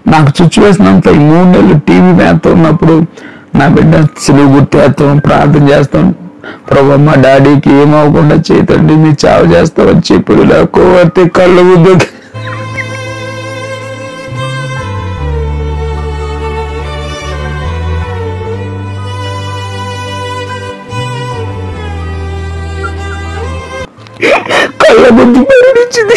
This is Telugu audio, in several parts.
నాకు సిచ్యువేషన్ అంతా ఈ 3 నెలలు టీవీ వేస్తూ ఉన్నప్పుడు నా బిడ్డ సిలువు గుర్తేస్తాం, ప్రార్థన చేస్తాం, ప్రభు మా డాడీకి ఏమవకుండా చేతండి, మీ చావు చేస్తామని చెప్పాడు. నాకు వర్తి కళ్ళు ముద్దు కళ్ళ ముద్దు పరిడించింది.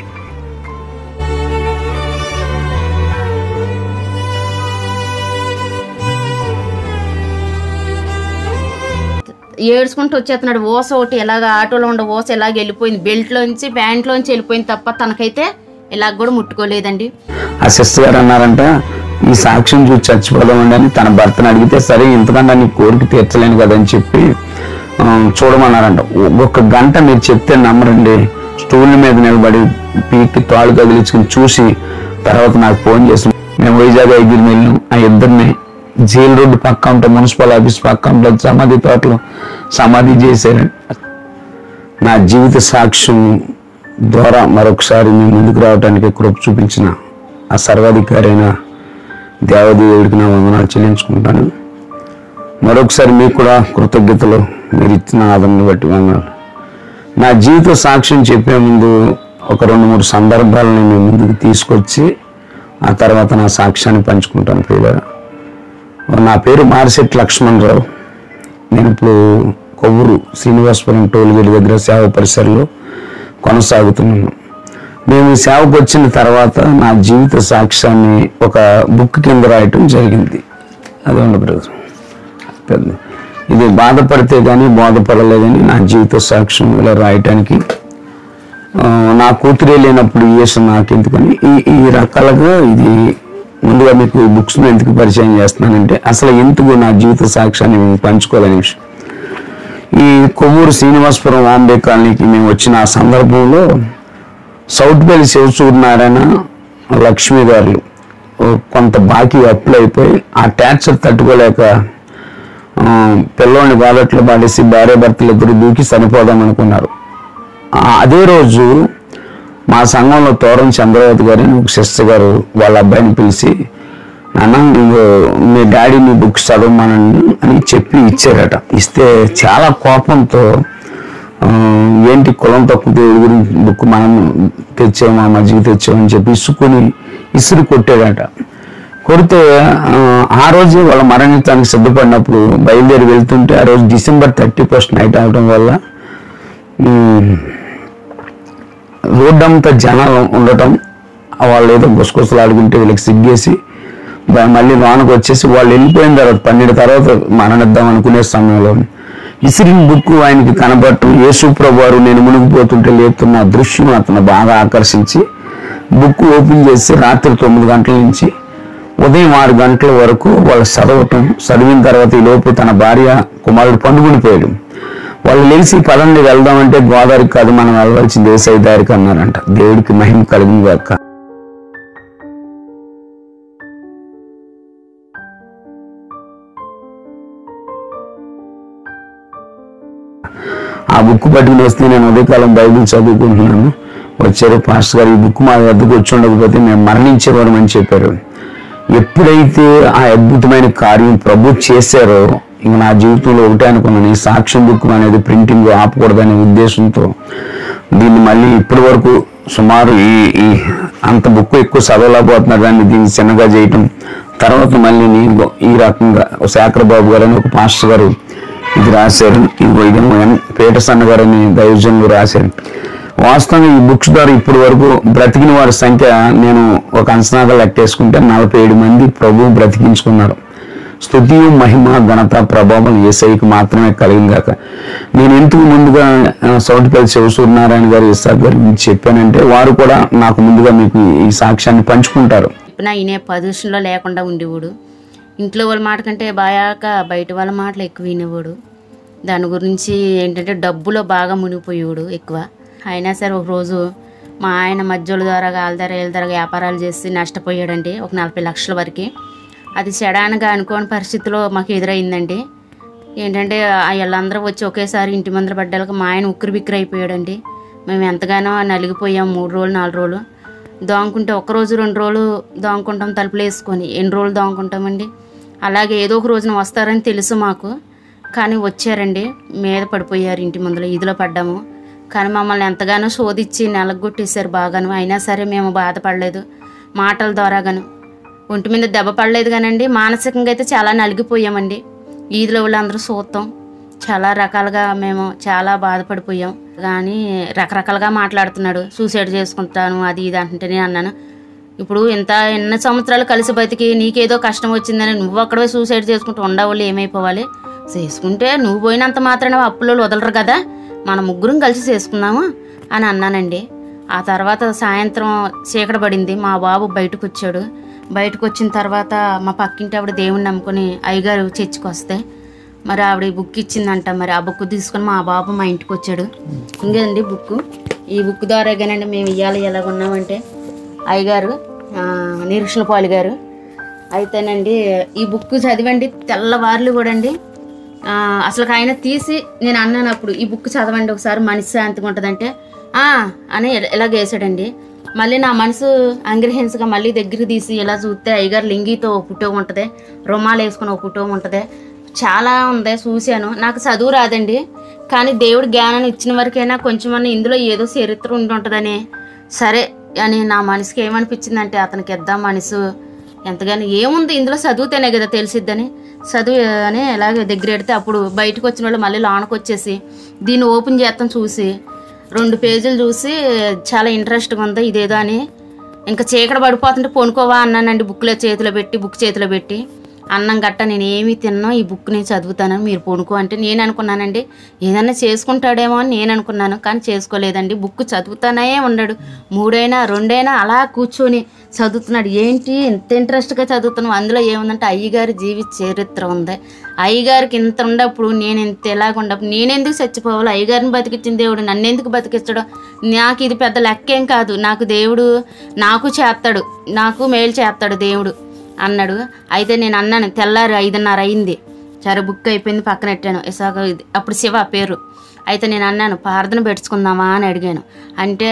ఏడ్చుకుంటూ వచ్చేస్తున్నాడు. ఓస ఒకటి ఎలాగ ఆటోలో ఉండే ఓస ఎలాగ వెళ్ళిపోయింది, బెల్ట్లోంచి ప్యాంట్లోంచి వెళ్ళిపోయింది తప్ప తనకైతే ఇలాగ కూడా ముట్టుకోలేదండి. ఆ సిస్టర్ గారు అన్నారంట, ఈ సాక్ష్యం చూసి చచ్చిపోదామండి అని తన భర్తను అడిగితే, సరే ఇంతకన్నా నీ కోరిక తీర్చలేను కదని చెప్పి చూడమన్నారంట. 1 గంట మీరు చెప్తే నమ్మరండి, స్టూల్ మీద నిలబడి పీకి తాళ్ళు కదిలించుకుని చూసి తర్వాత నాకు ఫోన్ చేసి మేము వైజాగ్ 5 వెళ్ళాం. ఆ ఇద్దరిని జైలు రోడ్డు పక్క ఉంటే మున్సిపల్ ఆఫీస్ పక్క ఉంటే సమాధి తోటలో సమాధి చేశారు. నా జీవిత సాక్ష్యం ద్వారా మరొకసారి మీ ముందుకు రావడానికి కృప చూపించిన ఆ సర్వాధికారి అయిన దేవదేవుడికి నా వందనాలు చెల్లించుకుంటాను. మరొకసారి మీకు కూడా కృతజ్ఞతలు, మీరు ఇచ్చిన ఆదరణ బట్టి వందనాలు. నా జీవిత సాక్ష్యం చెప్పే ముందు ఒక 2-3 సందర్భాలను మీ ముందుకు తీసుకొచ్చి ఆ తర్వాత నా సాక్ష్యాన్ని పంచుకుంటాను. ప్రియులారా, నా పేరు మారిశెట్టి లక్ష్మణరావు. నేను ఇప్పుడు కొవ్వూరు శ్రీనివాసపురం టోల్గేట్ దగ్గర సేవ పరిసరలో కొనసాగుతున్నాను. మేము ఈ సేవకు వచ్చిన తర్వాత నా జీవిత సాక్ష్యాన్ని ఒక బుక్ కింద రాయటం జరిగింది. అదొండి బ్రదర్, ఇది బాధపడితే కానీ బోధపడలేదని నా జీవిత సాక్ష్యం ఇలా రాయటానికి నా కూతురే లేనప్పుడు యేసు నాకెందుకని ఈ రకాలుగా ఇది ముందుగా మీకు బుక్స్ ఎందుకు పరిచయం చేస్తున్నానంటే అసలు ఎందుకు నా జీవిత సాక్ష్యాన్ని మేము పంచుకోవాలనే విషయం. ఈ కొవ్వూరు శ్రీనివాసపురం వాంబే కాలనీకి మేము వచ్చిన ఆ సందర్భంలో సౌత్పల్లి శివసూర్యనారాయణ లక్ష్మీ గారు కొంత బాకీ అప్పులు అయిపోయి ఆ ట్యాక్సర్ తట్టుకోలేక పిల్లోని వాలెట్లో పాడేసి భార్య భర్తలు ఇద్దరు దూకి చనిపోదాం అనుకున్నారు. అదే రోజు మా సంఘంలో తోరం చంద్రవతి గారు ఒక సిస్టర్ గారు వాళ్ళ అబ్బాయిని పిలిచి, నాన్న మీ డాడీ నీ బుక్స్ చదవమనండి అని చెప్పి ఇచ్చారట. ఇస్తే చాలా కోపంతో, ఏంటి కులం తక్కువ దేవుడి గురించి బుక్ మనం తెచ్చాము, మా మధ్యకి తెచ్చామని చెప్పి ఇసురు కొట్టాడట. కొడితే ఆ రోజు వాళ్ళ మరణించడానికి సిద్ధపడినప్పుడు బయలుదేరి వెళ్తుంటే ఆ రోజు December 31 నైట్ అవడం వల్ల రోడ్డంతా జనాలు ఉండటం, వాళ్ళు ఏదో గుసగుసలు ఆడుకుంటే వీళ్ళకి సిగ్గేసి మళ్ళీ లోనకు వచ్చేసి వాళ్ళు వెళ్ళిపోయిన తర్వాత 12 తర్వాత మరణిద్దాం అనుకునే సమయంలో ఇసిరిన బుక్ ఆయనకి కనబడటం, యేసు ప్రభువారు నేను మునిగిపోతుంటే లేపుతున్న దృశ్యం అతను బాగా ఆకర్షించి బుక్ ఓపెన్ చేసి రాత్రి 9 గంటల నుంచి ఉదయం 6 గంటల వరకు వాళ్ళు చదివిన తర్వాత ఈ లోపు తన భార్య కుమారుడు పండుకునిపోయాడు. వాళ్ళు లేచి పదండి వెళ్దామంటే గోదావరికి కాదు మనం వెళ్ళవలసింది దేశాయి దారికి అన్నారంట. దేవుడికి మహిమ కలిగింది అక్క. ఆ బుక్ పట్టుకుని వస్తే నేను ఉదయకాలం బైబిల్ చదువుకుంటున్నాను. వచ్చారు, పాస్టర్ గారు ఈ బుక్ మా వద్దకు వచ్చి ఉండకపోతే మేము మరణించేవారు అని చెప్పారు. ఎప్పుడైతే ఆ అద్భుతమైన కార్యం ప్రభు చేశారో ఇంక నా జీవితంలో ఒకటే అనుకున్నాను, ఈ సాక్ష్యం బుక్ అనేది ప్రింటింగ్ ఆపకూడదనే ఉద్దేశంతో దీన్ని మళ్ళీ ఇప్పటి వరకు సుమారు ఈ అంత బుక్ ఎక్కువ చదవలేకపోతున్నారు దాన్ని దీన్ని చిన్నగా చేయటం. తర్వాత మళ్ళీ ఈ రకంగా శేఖర్ బాబు గారు అని ఒక పాస్టర్ గారు ఇది రాశారు. ఇది పీటర్సన్ గారు అని దైవజనులు రాశారు. వాస్తవంగా ఈ బుక్స్ ద్వారా ఇప్పటి వరకు బ్రతికిన వారి సంఖ్య నేను ఒక అంచనాగా లెక్కేసుకుంటే 47 మంది ప్రభువు బ్రతికించుకున్నారు. స్తుతి, మహిమ, ఘనత, ప్రభావం యేసయ్యకి మాత్రమే కలిగిందాక. నేను ఎందుకు ముందుగా సౌటిపల్లి శివసూర్యనారాయణ గారు ఇస్సాక్ గారి గురించి చెప్పానంటే వారు కూడా నాకు ముందుగా మీకు ఈ సాక్ష్యాన్ని పంచుకుంటారు. ఈయన పొజిషన్లో లేకుండా ఉండేవాడు. ఇంట్లో వాళ్ళ మాట కంటే బాయాక బయట వాళ్ళ మాటలు ఎక్కువ వినేవాడు. దాని గురించి ఏంటంటే డబ్బులో బాగా మునిగిపోయేవాడు ఎక్కువ. అయినా సరే ఒకరోజు మా ఆయన మధ్యల ద్వారా వాళ్ళ ధర వీళ్ళ ధర వ్యాపారాలు చేసి నష్టపోయాడండి, ఒక 40 లక్షల వరకు. అది సడన్గా అనుకోని పరిస్థితిలో మాకు ఎదురైందండి. ఏంటంటే వీళ్ళందరూ వచ్చి ఒకేసారి ఇంటి ముందర పడ్డాక మా ఆయన ఉక్కిరి బిక్కిరి అయిపోయాడండి. మేము ఎంతగానో నలిగిపోయాం 3 రోజులు 4 రోజులు. దోంకుంటే ఒకరోజు 2 రోజులు దోంకుంటాం తలుపులు వేసుకొని. ఎన్ని రోజులు దోంకుంటామండి? అలాగే ఏదో ఒక రోజున వస్తారని తెలుసు మాకు, కానీ వచ్చారండి. మీద పడిపోయారు, ఇంటి ముందులో ఈదిలో పడ్డాము. కానీ మమ్మల్ని ఎంతగానో శోధించి నెలగొట్టేశారు బాగాను. అయినా సరే మేము బాధపడలేదు. మాటల ద్వారాగాను ఒంటి మీద దెబ్బ పడలేదు కానండి, మానసికంగా అయితే చాలా నలిగిపోయామండి. ఈదిలో వాళ్ళందరూ చూస్తాం, చాలా రకాలుగా మేము చాలా బాధపడిపోయాం. కానీ రకరకాలుగా మాట్లాడుతున్నాడు, సూసైడ్ చేసుకుంటాను అది ఇది అంటే. నేను అన్నాను, ఇప్పుడు ఎన్ని సంవత్సరాలు కలిసి బతికి నీకేదో కష్టం వచ్చిందని నువ్వు అక్కడే సూసైడ్ చేసుకుంటూ ఉండవాళ్ళు ఏమైపోవాలి? చేసుకుంటే నువ్వు పోయినంత మాత్రాన అప్పులో వదలరు కదా, మనం ముగ్గురం కలిసి చేసుకుందాము అని అన్నానండి. ఆ తర్వాత సాయంత్రం చీకటి పడింది. మా బాబు బయటకు వచ్చాడు. బయటకు వచ్చిన తర్వాత మా పక్కింటి ఆవిడ దేవుణ్ణి నమ్ముకొని అయ్యగారు చర్చికి వస్తే మరి ఆవిడ బుక్ ఇచ్చిందంట. మరి ఆ బుక్ తీసుకొని మా బాబు మా ఇంటికి వచ్చాడు. ఇంకేండి బుక్, ఈ బుక్ ద్వారాగానండి మేము ఇవాళ ఎలాగున్నామంటే, అయ్యగారు నిరీక్షణపాలు గారు అయితేనండి ఈ బుక్ చదివండి తెల్లవార్లు కూడా అండి. అసలు ఆయన తీసి నేను అన్నాను అప్పుడు, ఈ బుక్ చదవండి ఒకసారి మనసు శాంతిగా ఉంటుందంటే అని ఇలాగ వేసాడండి. మళ్ళీ నా మనసు అంగ్రహించగా మళ్ళీ దగ్గరికి తీసి ఇలా చూస్తే అయ్యగారు లింగితో ఫోటో ఉంటుంది, రుమాలు వేసుకుని ఒక ఫోటో ఉంటుంది, చాలా ఉంది. చూశాను. నాకు చదువు రాదండి, కానీ దేవుడు జ్ఞానాన్ని ఇచ్చిన వరకైనా కొంచెమన్నా ఇందులో ఏదో చరిత్ర ఉండి ఉంటుందని సరే అని నా మనసుకి ఏమనిపించిందంటే, అతనికి ఇద్దాం మనసు ఎంతగానో ఏముంది ఇందులో చదివితేనే కదా తెలిసిద్దని చదువు అని ఇలాగే దగ్గర పెడితే అప్పుడు బయటకు వచ్చిన వాళ్ళు మళ్ళీ లోనకు వచ్చేసి దీన్ని ఓపెన్ చేస్తాం. చూసి 2 పేజీలు చూసి చాలా ఇంట్రెస్ట్గా ఉంది ఇదేదో అని, ఇంకా చీకటి పడిపోతుంటే పొనుకోవా అన్నానండి. బుక్ చేతిలో పెట్టి అన్నం గట్ట నేను ఏమీ తిన్నా, ఈ బుక్ నేను చదువుతానని మీరు పొనుకో అంటే నేను అనుకున్నానండి ఏదన్నా చేసుకుంటాడేమో అని నేను అనుకున్నాను, కానీ చేసుకోలేదండి. బుక్ చదువుతానే ఉన్నాడు. 3 అయినా 2 అయినా అలా కూర్చొని చదువుతున్నాడు. ఏంటి ఇంత ఇంట్రెస్ట్గా చదువుతున్నాం? అందులో ఏముందంటే అయ్యగారి జీవిత చరిత్ర ఉంది. అయ్యగారికి ఇంత ఉండప్పుడు నేను ఇంత ఎలాగుండప్పుడు నేనెందుకు చచ్చిపోవాలి? అయ్యగారిని బతికించిన దేవుడు నన్ను ఎందుకు బతికిస్తాడో? నాకు ఇది పెద్ద లెక్కేం కాదు, నాకు దేవుడు నాకు చేస్తాడు, నాకు మేలు చేస్తాడు దేవుడు అన్నాడు. అయితే నేను అన్నాను, తెల్లారి 5:30 అయింది, సరే బుక్ అయిపోయింది పక్కన పెట్టాను. ఇసాగ అప్పుడు శివ పేరు. అయితే నేను అన్నాను, ప్రార్థన పెట్టుకుందామా అని అడిగాను. అంటే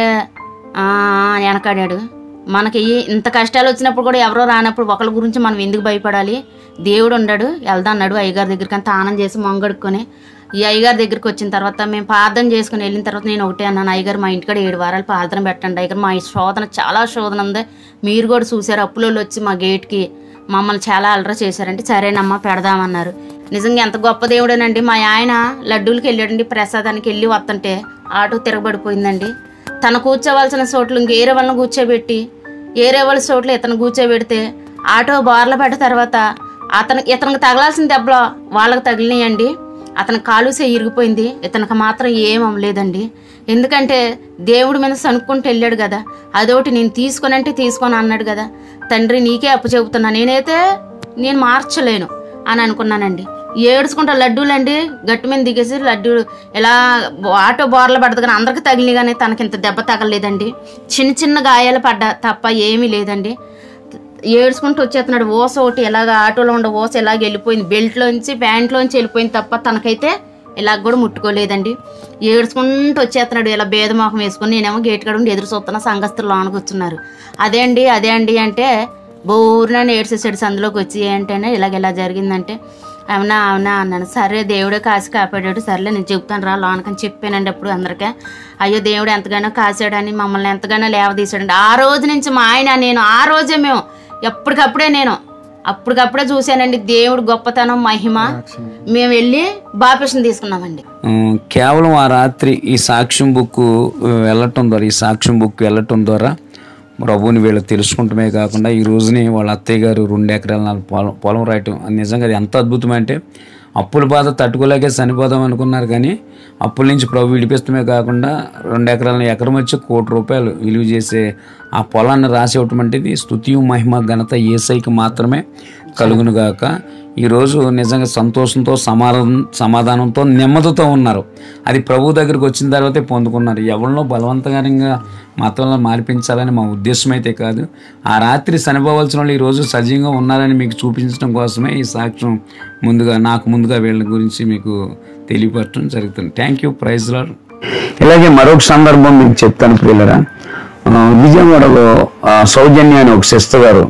వెనకాడాడు. మనకి ఇంత కష్టాలు వచ్చినప్పుడు కూడా ఎవరో రానప్పుడు ఒకరి గురించి మనం ఎందుకు భయపడాలి? దేవుడు ఉన్నాడు, వెళ్దా అన్నాడు. అయ్యగారి దగ్గరికి అంతా ఆనందం చేసి మొంగడుకొని ఈ అయ్యగారి దగ్గరికి వచ్చిన తర్వాత మేము ప్రార్థన చేసుకుని వెళ్ళిన తర్వాత నేను ఒకటే అన్నాను, అయ్యగారు మా ఇంటికాడ 7 వారాలు ప్రార్థన పెట్టండి అయ్యగారు, మా శోధన చాలా శోధన ఉంది, మీరు కూడా చూసారు అప్పులలో వచ్చి మా గేట్కి మమ్మల్ని చాలా అలరా చేశారంటే సరేనమ్మా పెడదామన్నారు. నిజంగా ఎంత గొప్ప దేవుడేనండి. మా ఆయన లడ్డూలకి వెళ్ళాడండి, ప్రసాదానికి వెళ్ళి వస్తుంటే ఆటో తిరగబడిపోయిందండి. తను కూర్చోవలసిన చోట్లు ఇంకేరే వాళ్ళని కూర్చోబెట్టి ఏరే వాళ్ళ చోట్ల ఇతను కూర్చోబెడితే ఆటో బార్ల పడ్డ తర్వాత ఇతనికి తగలాల్సిన దెబ్బలో వాళ్ళకి తగిలినాయండి. అతని కాలుసే ఇరిగిపోయింది, ఇతనికి మాత్రం ఏం అమ్మలేదండి. ఎందుకంటే దేవుడి మీద సనుక్కుంటూ వెళ్ళాడు కదా, అదొకటి నేను తీసుకొని అన్నాడు కదా, తండ్రి నీకే అప్పు చెబుతున్నా, నేను మార్చలేను అని అనుకున్నానండి. ఏడ్చుకుంటా లడ్డూలండి గట్టి మీద దిగేసి లడ్డూలు ఇలా ఆటో బోర్ల పడదు కానీ అందరికి తగిలి, కానీ తనకి ఇంత దెబ్బ తగలేదండి. చిన్న గాయాలు పడ్డా తప్ప ఏమీ లేదండి. ఏడ్చుకుంటూ వచ్చేస్తున్నాడు. ఓస ఒకటి ఎలాగ ఆటోలో ఉండే ఓస ఎలాగ వెళ్ళిపోయింది, బెల్ట్లోంచి ప్యాంట్లోంచి వెళ్ళిపోయింది తప్ప తనకైతే ఇలాగ కూడా ముట్టుకోలేదండి. ఏడ్చుకుంటూ వచ్చేస్తున్నాడు ఇలా భేదమోహం వేసుకుని. నేనేమో గేట్ కాడ ఉండి ఎదురు చూస్తున్నా, సంఘస్థులు లోనకు వచ్చున్నారు. అదే అండి అంటే బోరునని ఏడ్చేసాడు సందులోకి వచ్చి. ఏంటంటే ఇలా జరిగిందంటే అవునా అన్నాను. సరే దేవుడే కాసి కాపాడాడు, సర్లే నేను చెప్తాను రా లోనకని చెప్పానండి. అప్పుడు అందరికీ అయ్యో దేవుడు ఎంతగానో కాసాడని మమ్మల్ని ఎంతగానో లేవదీశాడండి. ఆ రోజు నుంచి మా ఆయన నేను ఆ రోజే మేము అప్పటికప్పుడే చూశానండి దేవుడు గొప్పతనం మహిమ. మేము వెళ్ళి బాప్టిజం తీసుకున్నామండి. కేవలం ఆ రాత్రి ఈ సాక్ష్యం బుక్ వెళ్ళటం ద్వారా ప్రభువుని వీళ్ళు తెలుసుకుంటమే కాకుండా ఈ రోజుని వాళ్ళ అత్తయ్య గారు 2 ఎకరాల పొలం రాయటం నిజంగా అది ఎంత అద్భుతం అంటే, అప్పుల బాధ తట్టుకోలేకే చనిపోదాం అనుకున్నారు, కానీ అప్పుల నుంచి ప్రభు విడిపిస్తమే కాకుండా 2 ఎకరాల ఎకరం వచ్చి ₹1,00,00,000 విలువ చేసే ఆ పొలాన్ని రాసి ఇవ్వటం అంటే ఇది స్తుతియు మహిమ ఘనత యేసయ్యకి మాత్రమే కలుగునుగాక. ఈరోజు నిజంగా సంతోషంతో సమాధానంతో నెమ్మదితో ఉన్నారు. అది ప్రభు దగ్గరికి వచ్చిన తర్వాతే పొందుకున్నారు. ఎవరినో బలవంతకరంగా మతంలో మార్పించాలని మా ఉద్దేశం అయితే కాదు. ఆ రాత్రి చనిపోవాల్సిన వాళ్ళు ఈరోజు సజీవంగా ఉన్నారని మీకు చూపించడం కోసమే ఈ సాక్ష్యం నాకు ముందుగా వీళ్ళ గురించి మీకు తెలియపరచడం జరుగుతుంది. Thank you, praise Lord. ఇలాగే మరొక సందర్భం మీకు చెప్తాను ప్రియులరా. విజయవాడలో సౌజన్య అనే ఒక సిస్టర్ గారు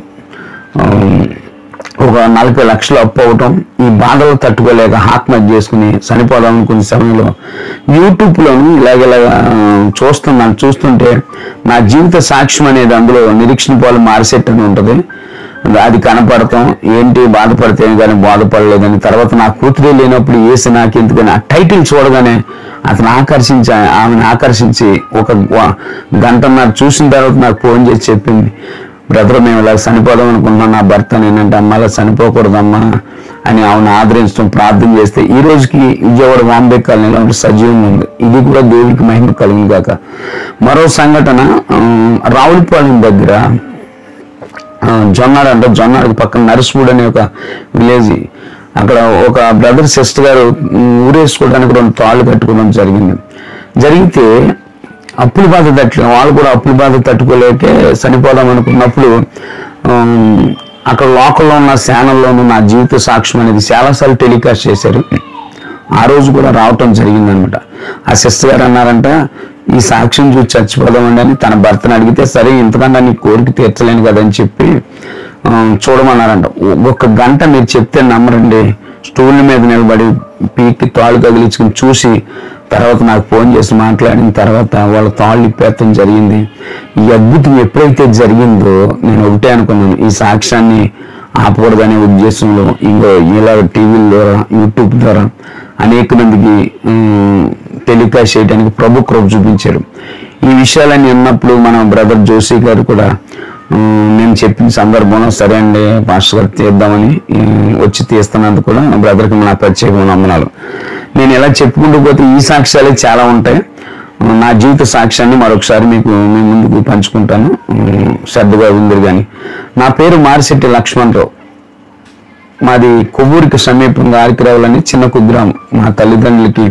ఒక 40 లక్షలు అప్పు అవటం, ఈ బాధలు తట్టుకోలేక ఆత్మహత్య చేసుకుని చనిపోదాం అనుకునే సమయంలో యూట్యూబ్లోను ఇలాగ చూస్తుంటే నా జీవిత సాక్ష్యం అనేది అందులో నిరీక్షణ పాలు మారిసెట్ అని ఉంటుంది. అది కనపడతాం, ఏంటి బాధపడితే కానీ బాధపడలేదని. తర్వాత నా కూతురే లేనప్పుడు ఏసి నాకు ఎందుకని ఆ టైటిల్ చూడగానే ఆమెను ఆకర్షించి ఒక గంటన్నర చూసిన తర్వాత నాకు ఫోన్ చేసి చెప్పింది, బ్రదర్ మేము ఇలా చనిపోదాం అనుకుంటున్నాం, నా భర్త నేనంటే అమ్మ అలా చనిపోకూడదమ్మా అని ఆమెను ఆదరించడం, ప్రార్థన చేస్తే ఈ రోజుకి విజయవాడ వాంబే కాలనీలో సజీవంగా ఉంది. ఇది కూడా దేవుడికి మహిమ కలిగింది కాక. మరో సంఘటన రావులపాలెం దగ్గర జొన్నాడికి పక్కన నర్సుపూడి అనే ఒక విలేజ్, అక్కడ ఒక బ్రదర్ సిస్టర్ గారు ఊరేసుకోవడానికి 2 తాళ్ళు కట్టుకోవడం జరిగితే అప్పుల బాధ వాళ్ళు కూడా అప్పుల బాధ తట్టుకోలేకే చనిపోదాం అనుకున్నప్పుడు అక్కడ లోకల్లో ఉన్న ఛానల్లోనూ నా జీవిత సాక్ష్యం అనేది చాలాసార్లు టెలికాస్ట్ చేశారు. ఆ రోజు కూడా రావటం జరిగిందనమాట. ఆ సిస్టర్ గారు అన్నారంట, ఈ సాక్ష్యం చూసి చచ్చిపోదామండి అని తన భర్తను అడిగితే, సరే ఇంతకన్నా నీ కోరిక తీర్చలేను కదని చెప్పి చూడమన్నారంట. ఒక గంట మీరు చెప్తే నమ్మరండి, స్టూల్ మీద నిలబడి పీకి తాళ్ళు తగిలించుకుని చూసి తర్వాత నాకు ఫోన్ చేసి మాట్లాడిన తర్వాత వాళ్ళ తాళ్ళు ఇప్పేయటం జరిగింది. ఈ అద్భుతం ఎప్పుడైతే జరిగిందో నేను ఒకటే అనుకున్నాను, ఈ సాక్ష్యాన్ని ఆపకూడదనే ఉద్దేశంలో ఇలా టీవీల ద్వారా యూట్యూబ్ ద్వారా అనేక మందికి టెలికాస్ట్ చేయడానికి ప్రభు కృప చూపించారు. ఈ విషయాలన్నీ ఉన్నప్పుడు మన బ్రదర్ జోషి గారు కూడా నేను చెప్పిన సందర్భంలో సరే అండి పాస్టర్ గారు తీద్దామని వచ్చి తీస్తున్నందుకు కూడా నా బ్రదర్కి నా ప్రత్యేకమైన వందనాలు. నేను ఇలా చెప్పుకుంటూ పోతే ఈ సాక్ష్యాలే చాలా ఉంటాయి. నా జీవిత సాక్ష్యాన్ని మరొకసారి మీ ముందుకు పంచుకుంటాను, శ్రద్ధగా విందురు. కానీ నా పేరు మారిశెట్టి లక్ష్మణరావు, మాది కొవ్వూరికి సమీపంగా ఆరికిరావులని చిన్న కుగ్రామం. మా తల్లిదండ్రులకి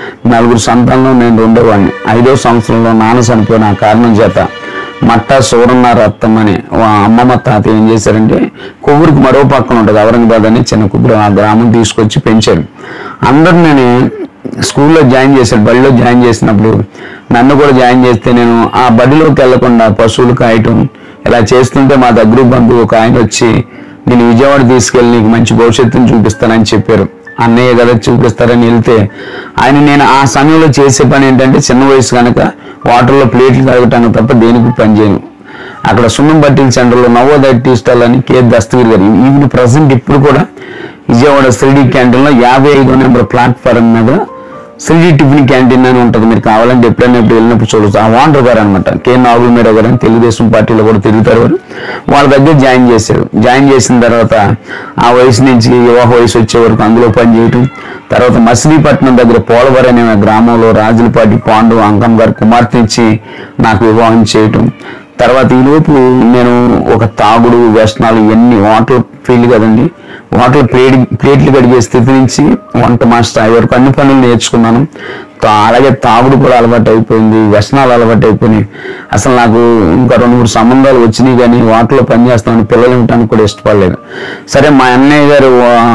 4 సంతానంలో నేను 2వ వాడిని. 5వ సంవత్సరంలో నాన్న చనిపోయిన కారణం చేత మట్టా సూరన్న రత్తం అని అమ్మమ్మ తాత ఏం చేశారంటే కొవ్వూరికి మరో పక్కన ఉంటుంది ఔరంగాబాద్ అని చిన్న కుగ్రామం, ఆ గ్రామం తీసుకొచ్చి పెంచారు. అందరు నేను స్కూల్లో జాయిన్ చేశాను. బడిలో జాయిన్ చేసినప్పుడు నన్ను కూడా జాయిన్ చేస్తే నేను ఆ బడిలోకి వెళ్లకుండా పశువులు కాయటం ఇలా చేస్తుంటే మా దగ్గర బంధువు ఒక ఆయన వచ్చి, నేను విజయవాడ తీసుకెళ్ళి నీకు మంచి భవిష్యత్తుని చూపిస్తానని చెప్పారు. అన్నయ్య కదా చూపిస్తారని వెళ్తే నేను ఆ సమయంలో చేసే పని ఏంటంటే చిన్న వయసు కనుక వాటర్లో ప్లేట్లు కడగటానికి తప్ప దేనికి పని చేయను. అక్కడ సున్నం బట్టిల సెంటర్లో నవోదయ టీ స్టాల్ అని కే దస్తగిరి గారు ఈవిని ప్రజెంట్ ఇప్పుడు కూడా విజయవాడ 3D క్యాంటీన్లో 55వ నెంబర్ ప్లాట్ఫారం మీద 3D టిఫిన్ క్యాంటీన్ అని ఉంటుంది. మీరు కావాలంటే ఎప్పుడైనా వెళ్ళినప్పుడు చూడవచ్చు. ఆ ఓనర్ గారు అనమాట కే నాగులమీర గారు అని తెలుగుదేశం పార్టీలో కూడా తిరుగుతారు. వాళ్ళ దగ్గర జాయిన్ చేశారు. జాయిన్ చేసిన తర్వాత ఆ వయసు నుంచి వివాహ వయసు వచ్చే వరకు అందులో పని చేయటం. తర్వాత మచిలీపట్నం దగ్గర పోలవరం అనే గ్రామంలో రాజులపాటి పాండు అంకం గారి కుమార్తెనిచ్చి నాకు వివాహం చేయటం. తర్వాత ఈలోపు నేను ఒక తాగుడు వ్యసనాలు ఇవన్నీ వాటర్ ఫీల్డ్ కదండి, వాటర్ ప్లేట్లు కడిగే స్థితి నుంచి వంట మాస్టర్ అయ్యే వరకు అన్ని పనులు నేర్చుకున్నాను. అలాగే తాగుడు కూడా అలవాటు అయిపోయింది, వ్యసనాలు అలవాటు అయిపోయినాయి. అసలు నాకు ఇంకా 2-3 సంబంధాలు వచ్చినాయి కానీ వాటిలో పనిచేస్తామని పిల్లలు ఇవ్వటానికి కూడా ఇష్టపడలేదు. సరే మా అన్నయ్య గారు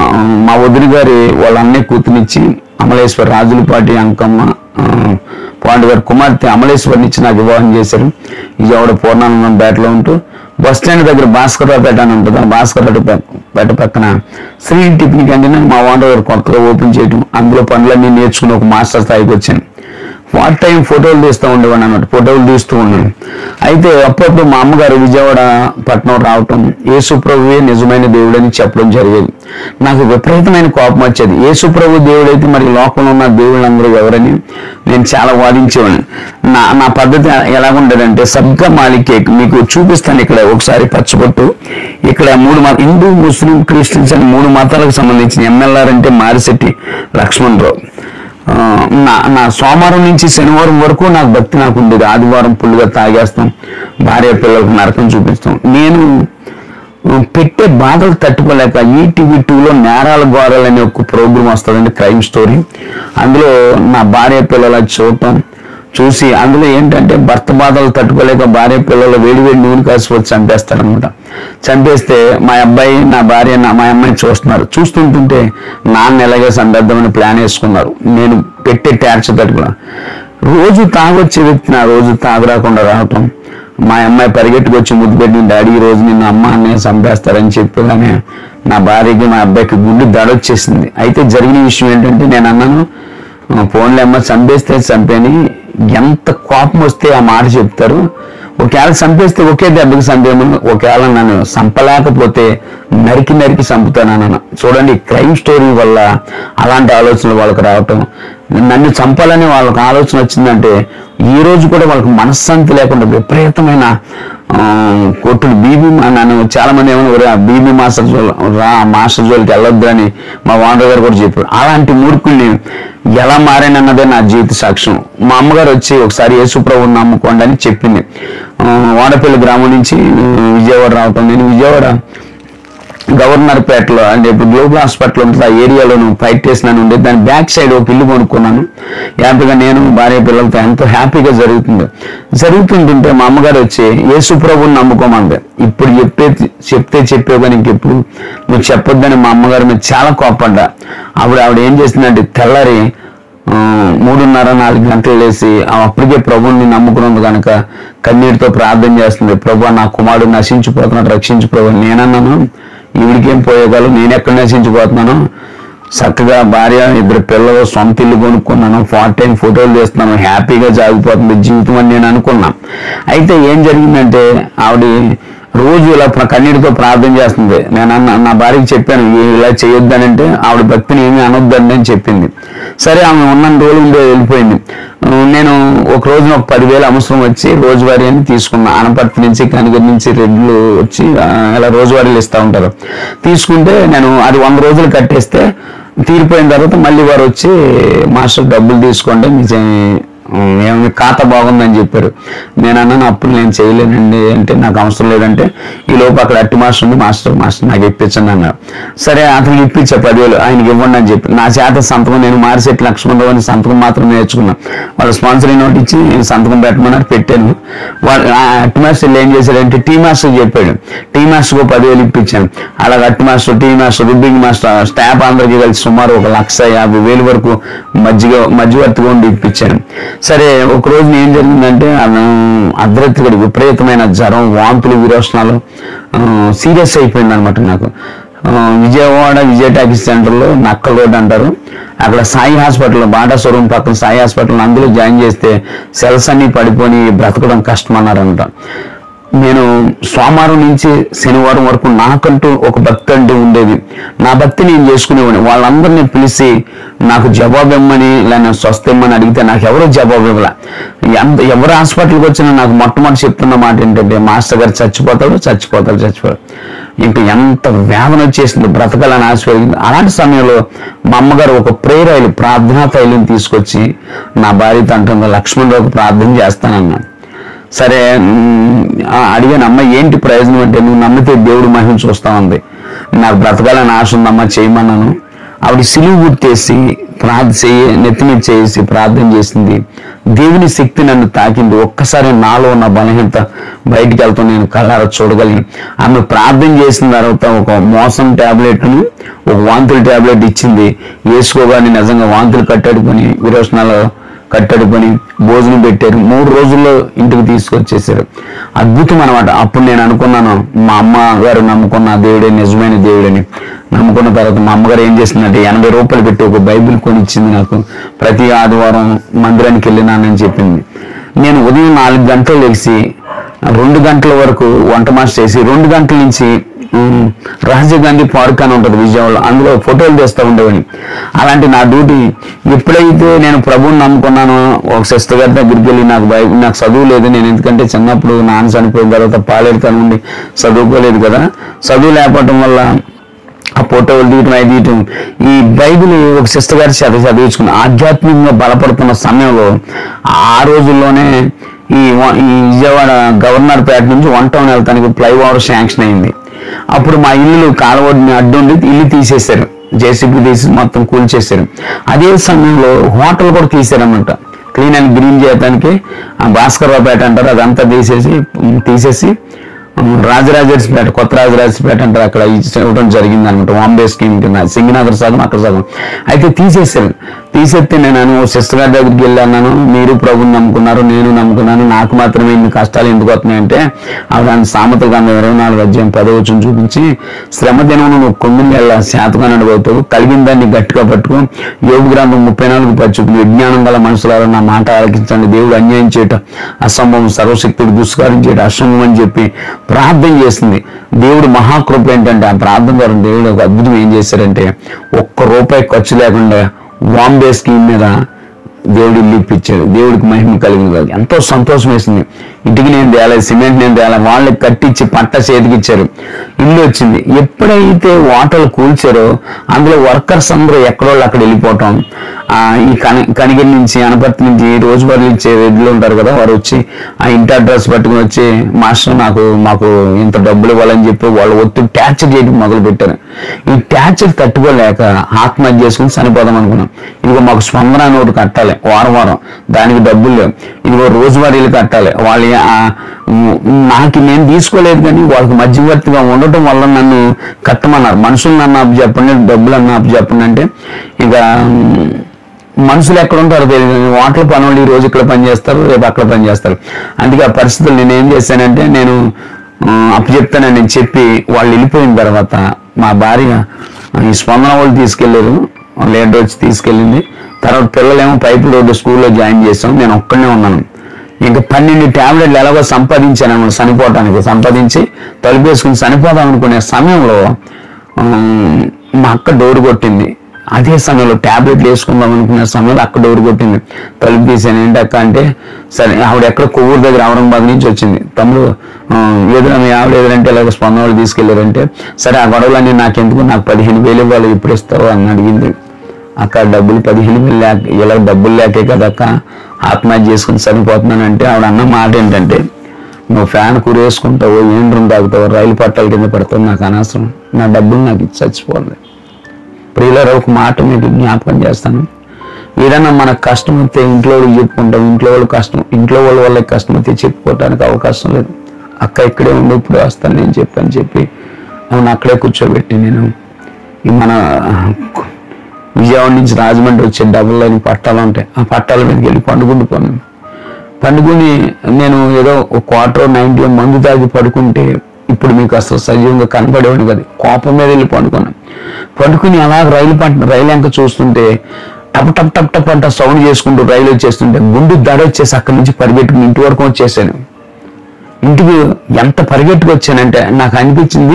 మా వదిలి గారి వాళ్ళ అన్నయ్య కూతునిచ్చి అమలేశ్వరి రాజులపాటి అంకమ్మ పాండు గారి కుమార్తె అమలేశ్వరిని ఇచ్చి నాకు వివాహం చేశారు. విజయవాడ పూర్ణానందం పేటలో ఉంటూ బస్ స్టాండ్ దగ్గర భాస్కర్రావు పేట అని ఉంటుంది. ఆ భాస్కర్రావు పేట పక్కన 3D టిఫిన్ క్యాంటీన్ మా ఓనర్ గారు కొత్తగా ఓపెన్ చేయడం, అందులో పనులన్నీ నేర్చుకుని ఒక మాస్టర్ స్థాయికి వచ్చాను. పార్ట్ టైం ఫోటోలు తీస్తూ ఉండేవాడు అన్నమాట, ఫోటోలు తీస్తూ ఉన్నాను. అయితే అప్పుడప్పుడు మా అమ్మగారు విజయవాడ పట్టణం రావటం, యేసు ప్రభువే నిజమైన దేవుడని చెప్పడం జరిగేది. నాకు విపరీతమైన కోపం వచ్చేది. యేసు ప్రభు దేవుడైతే మరి లోకంలో ఉన్న దేవుళ్ళందరూ ఎవరని నేను చాలా వాదించేవాడిని. నా పద్ధతి ఎలా ఉండేదంటే సబ్గా మాలికేక్ మీకు చూపిస్తాను. ఇక్కడ ఒకసారి పచ్చబొట్టు, ఇక్కడ 3 హిందూ ముస్లిం క్రిస్టియన్స్ అని 3 మతాలకు సంబంధించిన ఎమ్మెల్యేర్ అంటే మారిశెట్టి లక్ష్మణరావు. నా సోమవారం నుంచి శనివారం వరకు నాకు భక్తి నాకు ఉండేది. ఆదివారం ఫుల్గా తాగేస్తాం, భార్య పిల్లలకు నరకం చూపిస్తాం. నేను పెట్టే బాధలు తట్టుకోలేక ఈటీవీ2లో నేరాల గోరాలు అనే ఒక ప్రోగ్రాం వస్తుందండి, క్రైమ్ స్టోరీ. అందులో నా భార్య పిల్లలు చూసి అందులో ఏంటంటే భర్త బాధలు తట్టుకోలేక భార్య పిల్లలు వేడి నూనె కాసిపోతే చంపేస్తారనమాట. చంపేస్తే మా అబ్బాయి నా భార్య మా అమ్మాయి చూస్తుంటుంటే నాన్న ఎలాగే సందర్భమని ప్లాన్ వేసుకున్నారు. నేను పెట్టే ట్యాక్స్ తట్టుకున్నాను. రోజు తాగొచ్చే వ్యక్తి నా రోజు తాగరాకుండా రావటం, మా అమ్మాయి పరిగెట్టుకు వచ్చి ముద్దు పెట్టిన, డాడీ ఈ రోజు నిన్ను అమ్మ అన్నయ్య చంపేస్తారని చెప్పగానే నా భార్యకి మా అబ్బాయికి గుండె దడొచ్చేసింది. అయితే జరిగిన విషయం ఏంటంటే నేను అన్నాను, ఫోన్లో అమ్మ చంపేస్తే చంపేని, ఎంత కోపం వస్తే ఆ మాట చెప్తారు, ఒకవేళ చంపేస్తే ఒకే దెబ్బకి చంపేమని, ఒకవేళ నన్ను చంపలేకపోతే నరికి చంపుతానన్న. చూడండి, క్రైమ్ స్టోరీ వల్ల అలాంటి ఆలోచనలు వాళ్ళకి రావటం, నన్ను చంపాలని వాళ్ళకి ఆలోచన వచ్చిందంటే ఈ రోజు కూడా వాళ్ళకి మనశ్శాంతి లేకుండా విపరీతమైన కొట్టుడు. బీబీ నన్ను చాలా మంది ఏమన్నా బీబీ మాస్టర్ జోలికి వెళ్ళొద్దు అని మా ఓనర్ గారు కూడా చెప్పారు. అలాంటి మూర్ఖుల్ని ఎలా మారానన్నదే నా జీవిత సాక్ష్యం. మా అమ్మగారు వచ్చి ఒకసారి యేసుప్రభువుని నమ్ముకోండి అని చెప్పింది. వాడపల్లి గ్రామం నుంచి విజయవాడ రావటం, నేను విజయవాడ గవర్నర్ పేటలో అంటే ఇప్పుడు గ్లోబల్ హాస్పిటల్ ఉంటుంది, ఆ ఏరియాలో ఫైట్ చేసినాను ఉండేది. దాని బ్యాక్ సైడ్ ఒక ఇల్లు కొనుక్కున్నాను. హ్యాపీగా నేను భార్య పిల్లలతో ఎంతో హ్యాపీగా జరుగుతుంటుంటే మా అమ్మగారు వచ్చి యేసుప్రభువుని నమ్ముకోమంది. ఇప్పుడు చెప్పావు కానీ ఇంకెప్పుడు నువ్వు చెప్పొద్దని మా అమ్మగారి మీద చాలా కోపడ్డా. ఆవిడ ఏం చేసిందంటే తెల్లారి 3:30-4 గంటలు లేసి అప్పటికే ప్రభువుని నమ్ముకున్నందు కనుక కన్నీటితో ప్రార్థన చేస్తుంది. ప్రభు, నా కుమారుడు నశించిపోతున్నాడు, రక్షించు ప్రభు. నేనన్నాను, ఈవిడికేం పోయేగాలు, నేను ఎక్కడ నశించిపోతున్నాను, చక్కగా భార్య 2 పిల్లలు, సొంత ఇల్లు కొనుక్కున్నాను, 40 ఫోటోలు తీస్తున్నాను, హ్యాపీగా సాగిపోతుంది జీవితం అని నేను అనుకున్నాను. అయితే ఏం జరిగిందంటే ఆవిడ రోజు ఇలా కన్నీటితో ప్రార్థన చేస్తుంది. నేను నా భార్యకి చెప్పాను ఇలా చేయొద్దనంటే ఆవిడ భక్తిని ఏమీ అనొద్దని అని చెప్పింది. సరే, ఆమె ఉన్న రోజులు వెళ్ళిపోయింది. నేను ఒక రోజున 10,000 అవసరం వచ్చి రోజువారీ అని తీసుకున్నా. అనపర్తి నుంచి కనిగిరి నుంచి రెడ్లు వచ్చి ఇలా రోజువారీలు ఇస్తూ ఉంటారు. తీసుకుంటే నేను అది 100 రోజులు కట్టేస్తే తీరిపోయిన తర్వాత మళ్ళీ వారు వచ్చి మాస్టర్ డబ్బులు తీసుకోండి, ఏమి ఖాతా బాగుందని చెప్పారు. నేను అన్నాను, అప్పుడు నేను చేయలేనండి అంటే నాకు అవసరం లేదంటే ఈ లోపు అక్కడ అట్టి మాస్టర్ ఉంది, మాస్టర్ నాకు ఇప్పించండి అన్నారు. సరే, అతనికి ఇప్పించా 10,000 ఆయనకి ఇవ్వండి అని చెప్పి నా చేత సంతకం, నేను మారిసెట్టి లక్ష్మణరావు అని సంతకం మాత్రం నేర్చుకున్నాను. వాళ్ళు స్పాన్సరీ నోట్ ఇచ్చి సంతకం పెట్టమన్నారు, పెట్టాను. వాళ్ళు అట్టి మాస్టర్ ఏం చేశాడంటే టీ మాస్టర్ చెప్పాడు, టీ మాస్టర్కు 10,000 ఇప్పించాను. అలాగే అట్టి మాస్టర్, టీ మాస్టర్, రుబ్బింగ్ మాస్టర్, స్టాఫ్ అందరికీ కలిసి సుమారు 1,50,000 వరకు మధ్యవర్తిగా ఉండి ఇప్పించాను. సరే, ఒక రోజు ఏం జరిగిందంటే అర్ధరాత్రి విపరీతమైన జ్వరం, వాంతులు, విరోచనాలు, సీరియస్ అయిపోయింది అనమాట నాకు. విజయవాడ విజయ టాకీస్ సెంటర్లో నక్కల్ రోడ్ అంటారు, అక్కడ సాయి హాస్పిటల్, బాటా షోరూమ్ పక్కన సాయి హాస్పిటల్, అందులో జాయిన్ చేస్తే సెల్స్ అన్ని పడిపోయి బ్రతకడం కష్టం అన్నారంట. నేను సోమవారం నుంచి శనివారం వరకు నాకంటూ ఒక భక్తి అంటూ ఉండేది. నా భక్తి నేను చేసుకునేవాడిని. వాళ్ళందరినీ పిలిచి నాకు జవాబు ఇమ్మని లేదా స్వస్థ ఇమ్మని అడిగితే నాకు ఎవరో జవాబు ఇవ్వాల. ఎవరు హాస్పిటల్కి వచ్చినా నాకు మొట్టమొదటి చెప్తున్న మాట ఏంటంటే మాస్టర్ గారు చచ్చిపోతాడు. ఇంకా ఎంత వేదన వచ్చేసింది, బ్రతకాలని ఆశ పెరిగింది. అలాంటి సమయంలో మా అమ్మగారు ఒక ప్రేయర్ ఆయిల్, ప్రార్థనా తైలం తీసుకొచ్చి నా భార్యతో అంటుంది, లక్ష్మణరావుకి ప్రార్థన చేస్తానన్నాను. సరే, అడిగాను, అమ్మ ఏంటి ప్రయోజనం అంటే, నువ్వు నమ్మితే దేవుడు మహిమ చూస్తామంది. నాకు బ్రతకాలని ఆశ ఉందమ్మా, చేయమన్నాను. ఆవిడ సిలువు గుర్తేసి నెత్తి మీద చేసి ప్రార్థన చేసింది. దేవుని శక్తి నన్ను తాకింది. ఒక్కసారి నాలో ఉన్న బలహీనత బయటికి వెళ్తూ నేను కళ్ళారా చూడగలిగి. ఆమె ప్రార్థన చేసిన తర్వాత ఒక మోసం టాబ్లెట్ను, ఒక వాంతుల టాబ్లెట్ ఇచ్చింది. వేసుకోగానే నిజంగా వాంతులు కట్టడుకొని, విరోచనాలు కట్టడుకొని భోజనం పెట్టారు. 3 రోజుల్లో ఇంటికి తీసుకొచ్చేసారు. అద్భుతం అనమాట. అప్పుడు నేను అనుకున్నాను, మా అమ్మ గారు నమ్ముకున్న దేవుడే నిజమైన దేవుడని. నమ్ముకున్న తర్వాత మా అమ్మగారు ఏం చేసిందంటే 80 రూపాయలు పెట్టి ఒక బైబిల్ కొనిచ్చింది నాకు. ప్రతి ఆదివారం మందిరానికి వెళ్ళినానని చెప్పింది. నేను ఉదయం 4 గంటలు లేచి 2 గంటల వరకు వంట మాస్టర్ చేసి 2 గంటల నుంచి రాజీవ్ గాంధీ పార్క్ అని ఉంటుంది విజయవాడలో, అందులో ఫోటోలు తెస్తూ ఉండేవాడిని. అలాంటి నా డ్యూటీ. ఎప్పుడైతే నేను ప్రభువుని నమ్ముకున్నానో ఒక సిస్టర్ గారి దగ్గరికి వెళ్ళి నాకు చదువు లేదు, నేను ఎందుకంటే చిన్నప్పుడు నాన్న చనిపోయిన తర్వాత పాలేరుతాను ఉండి చదువుకోలేదు కదా, చదువు లేకపోవటం వల్ల ఆ ఫోటోలు తీయటం ఈ బైబిల్ ఒక సిస్టర్ గారి చదివించుకున్నాను. ఆధ్యాత్మికంగా బలపడుతున్న సమయంలో ఆ రోజుల్లోనే ఈ విజయవాడ గవర్నర్ పేట నుంచి 1 టౌన్ వెళ్తానికి ఫ్లైఓవర్ శాంక్షన్ అయింది. అప్పుడు మా ఇల్లు కాలువడిని అడ్డుండి ఇల్లు తీసేశారు, జేసీబీ తీసి మొత్తం కూల్చేశారు. అదే సమయంలో హోటల్ కూడా తీశారన్నమాట. క్లీన్ అండ్ గ్రీన్ చేయడానికి భాస్కర్రావు పేట అంటారు, అదంతా తీసేసి రాజరాజేశ్వరపేట, కొత్త రాజరాజేశ్వరపేట అంటే అక్కడ ఇవ్వడం జరిగింది అనమాట. బాంబే స్కీమ్ కింద సింగనగర్ సగం అక్కడ సగం అయితే తీసేసారు. తీసేస్తే నేను సిస్టర్ గారి దగ్గరికి వెళ్ళాను, మీరు ప్రభుని నమ్ముకున్నారు, నేను నమ్ముకున్నాను, నాకు మాత్రమే ఇన్ని కష్టాలు ఎందుకు వస్తున్నాయంటే ఆవిడ సామెతల గ్రంథం 24:10 చూపించి, శ్రమ దినమును నువ్వు కొంగుని వెళ్ళ శాతకాన్ని అడగవుతావు, కలిగిన దాన్ని గట్టిగా పట్టుకో. యోబు గ్రంథం 34:10 చూపించి, విజ్ఞానం గల మనుషులారా నా మాట ఆలకించండి, దేవుడు అన్యాయం చేయటం అసంభవం, సర్వశక్తుడు దుష్కారం చేయటం అసంభవం అని చెప్పి ప్రార్థన చేసింది. దేవుడు మహాకృప ఏంటంటే ఆ ప్రార్థన ద్వారా దేవుడు ఒక అద్భుతం ఏం చేశారంటే, ₹1 ఖర్చు లేకుండా బాంబే స్కీమ్ మీద దేవుడు ఇల్లు ఇప్పించాడు. దేవుడికి మహిమ కలిగింది కాదు. ఎంతో సంతోషం వేసింది. ఇంటికి నేను తేలేదు, సిమెంట్ నేను తేలేదు, వాళ్ళకి కట్టించి పట్ట చేతికి ఇచ్చారు, ఇల్లు వచ్చింది. ఎప్పుడైతే వాటలు కూల్చారో అందులో వర్కర్స్ అందరూ ఎక్కడోళ్ళు అక్కడ వెళ్ళిపోవటం, ఈ కనిగిరి నుంచి అనపర్తి నుంచి రోజువారీ ఇచ్చే రెడ్లు ఉంటారు కదా, వారు వచ్చి ఆ ఇంటి అడ్రస్ పట్టుకుని వచ్చి, మాస్టర్ మాకు ఇంత డబ్బులు ఇవ్వాలని చెప్పి వాళ్ళు ఒత్తిడి ట్యార్చర్ చేయడం మొదలు పెట్టారు. ఈ ట్యార్చర్ తట్టుకోలేక ఆత్మహత్య చేసుకుని చనిపోదాం అనుకున్నాం. ఇదిగో మాకు స్పందన నోటు కట్టాలి వారం, దానికి డబ్బులు లేవు. ఇదిగో రోజువారీలు కట్టాలి, వాళ్ళు నేను తీసుకోలేదు కానీ వాళ్ళకి మధ్యవర్తిగా ఉండటం వల్ల నన్ను కట్టమన్నారు. మనుషులు నన్ను అప్పు చెప్పండి, డబ్బులు అన్న అప్పు చెప్పండి అంటే ఇక మనుషులు ఎక్కడ ఉంటారో తెలియదు. వాటర్ పనులు ఈ రోజు ఇక్కడ పనిచేస్తారు, రేపు అక్కడ పనిచేస్తారు. అందుకే ఆ పరిస్థితులు నేను ఏం చేశానంటే, నేను అప్పు చెప్తానని నేను చెప్పి వాళ్ళు వెళ్ళిపోయిన తర్వాత మా భార్య ఈ స్పందన వాళ్ళు తీసుకెళ్లారు, లేట్ వచ్చి తీసుకెళ్ళింది. తర్వాత పిల్లలేమో పైపు రోడ్డు స్కూల్లో జాయిన్ చేసాం, నేను ఒక్కడనే ఉన్నాను. ఇంకా 12 టాబ్లెట్లు ఎలాగో సంపాదించాను అన్నమాట, చనిపోవటానికి సంపాదించి తలుపేసుకుని చనిపోదాం అనుకునే సమయంలో మా అక్క డోరు కొట్టింది. అదే సమయంలో టాబ్లెట్లు వేసుకుందాం అనుకునే సమయంలో అక్క డోరు కొట్టింది. తలుపు తీసాను. ఏంటి అక్క అంటే, సరే ఆవిడ ఎక్కడ కొవ్వూరు దగ్గర ఔరంగాబాద్ నుంచి వచ్చింది. తమ్ముడు మీ ఆవిడ ఎదురంటే ఇలాగ స్పందన వాళ్ళు తీసుకెళ్లారంటే, సరే ఆ గొడవలన్నీ నాకెందుకు, నాకు 15,000 ఇవ్వాలి, ఎప్పుడు ఇస్తావు అని అడిగింది. అక్క డబ్బులు 15,000 లేక, ఇలా డబ్బులు లేకే కదా అక్క ఆత్మహత్య చేసుకుని చనిపోతున్నానంటే, ఆవిడ అన్న మాట ఏంటంటే, నువ్వు ఫ్యాన్ కూరేసుకుంటావు, ఏండ్రం తాగుతావు, రైలు పట్టాల కింద పెడతావు, నాకు అనవసరం, నా డబ్బులు నాకు ఇచ్చి చచ్చిపోవాలి. ప్రియులారా, ఒక మాట మీకు జ్ఞాపకం చేస్తాను. ఏదైనా మనకు కష్టం వస్తే ఇంట్లో వాళ్ళు చెప్పుకుంటాం, ఇంట్లో వాళ్ళ వాళ్ళకి కష్టం వస్తే చెప్పుకోవడానికి అవకాశం లేదు. అక్క ఇక్కడే ఉండి ఇప్పుడు వస్తాను నేను చెప్పి అవును అక్కడే కూర్చోబెట్టి, నేను మన విజయవాడ నుంచి రాజమండ్రి వచ్చే డబుల్ లైన్ పట్టాలు ఉంటాయి, ఆ పట్టాల మీదకి వెళ్ళి పండుకుని నేను ఏదో ఒక $1.90 మందు తాగి పడుకుంటే ఇప్పుడు మీకు అసలు సజీవంగా కనపడేవాడిని కదా. కోపం మీద వెళ్ళి పండుకుని అలా రైలు ఎంక చూస్తుంటే టప్ టప్ టప్ టప్ అంట సౌండ్ చేసుకుంటూ రైలు వచ్చేస్తుంటే గుండు దడ వచ్చేసి అక్కడి నుంచి పరిగెట్టుకుని ఇంటి వరకు వచ్చేసాను. ఇంటికి ఎంత పరిగెట్టుకు వచ్చానంటే నాకు అనిపించింది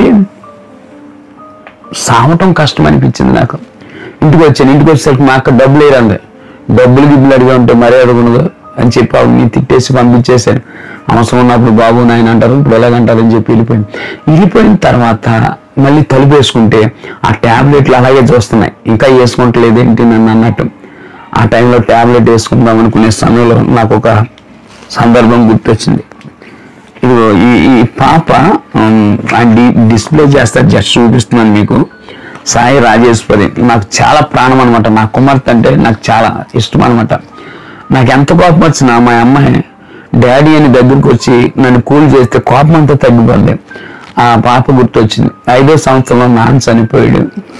సావటం కష్టం అనిపించింది నాకు. ఇంటికి వచ్చేసరికి మా అక్క డబ్బులు వేయరండి, డబ్బులు గిబ్బులు అడిగా ఉంటే మరీ అడుగునదు అని చెప్పి ఆవిడని తిట్టేసి పంపించేశాను. అవసరం ఉన్నప్పుడు బాబు నాయన అంటారు, ఇప్పుడు ఎలాగంటారని చెప్పి వెళ్ళిపోయిన తర్వాత మళ్ళీ తలుపు వేసుకుంటే ఆ ట్యాబ్లెట్లు అలాగే చూస్తున్నాయి, ఇంకా వేసుకుంటలేదు ఏంటి నన్ను అన్నట్టు. ఆ టైంలో ట్యాబ్లెట్ వేసుకుందాం అనుకునే సమయంలో నాకు ఒక సందర్భం గుర్తొచ్చింది. ఇదిగో ఈ పాప డిస్ప్లే చేస్తారు, జస్ట్ చూపిస్తున్నాను మీకు. సాయి రాజేశ్వరి నాకు చాలా ప్రాణం అనమాట. నా కుమార్తె అంటే నాకు చాలా ఇష్టం అనమాట. నాకు ఎంత కోపం వచ్చినా మా అమ్మాయి డాడీ అని దగ్గరికి వచ్చి నన్ను కూల్ చేస్తే కోపం అంతా తగ్గిపోద్ది. ఆ పాప గుర్తొచ్చింది. 5వ సంవత్సరంలో నాన్న చనిపోయాడు,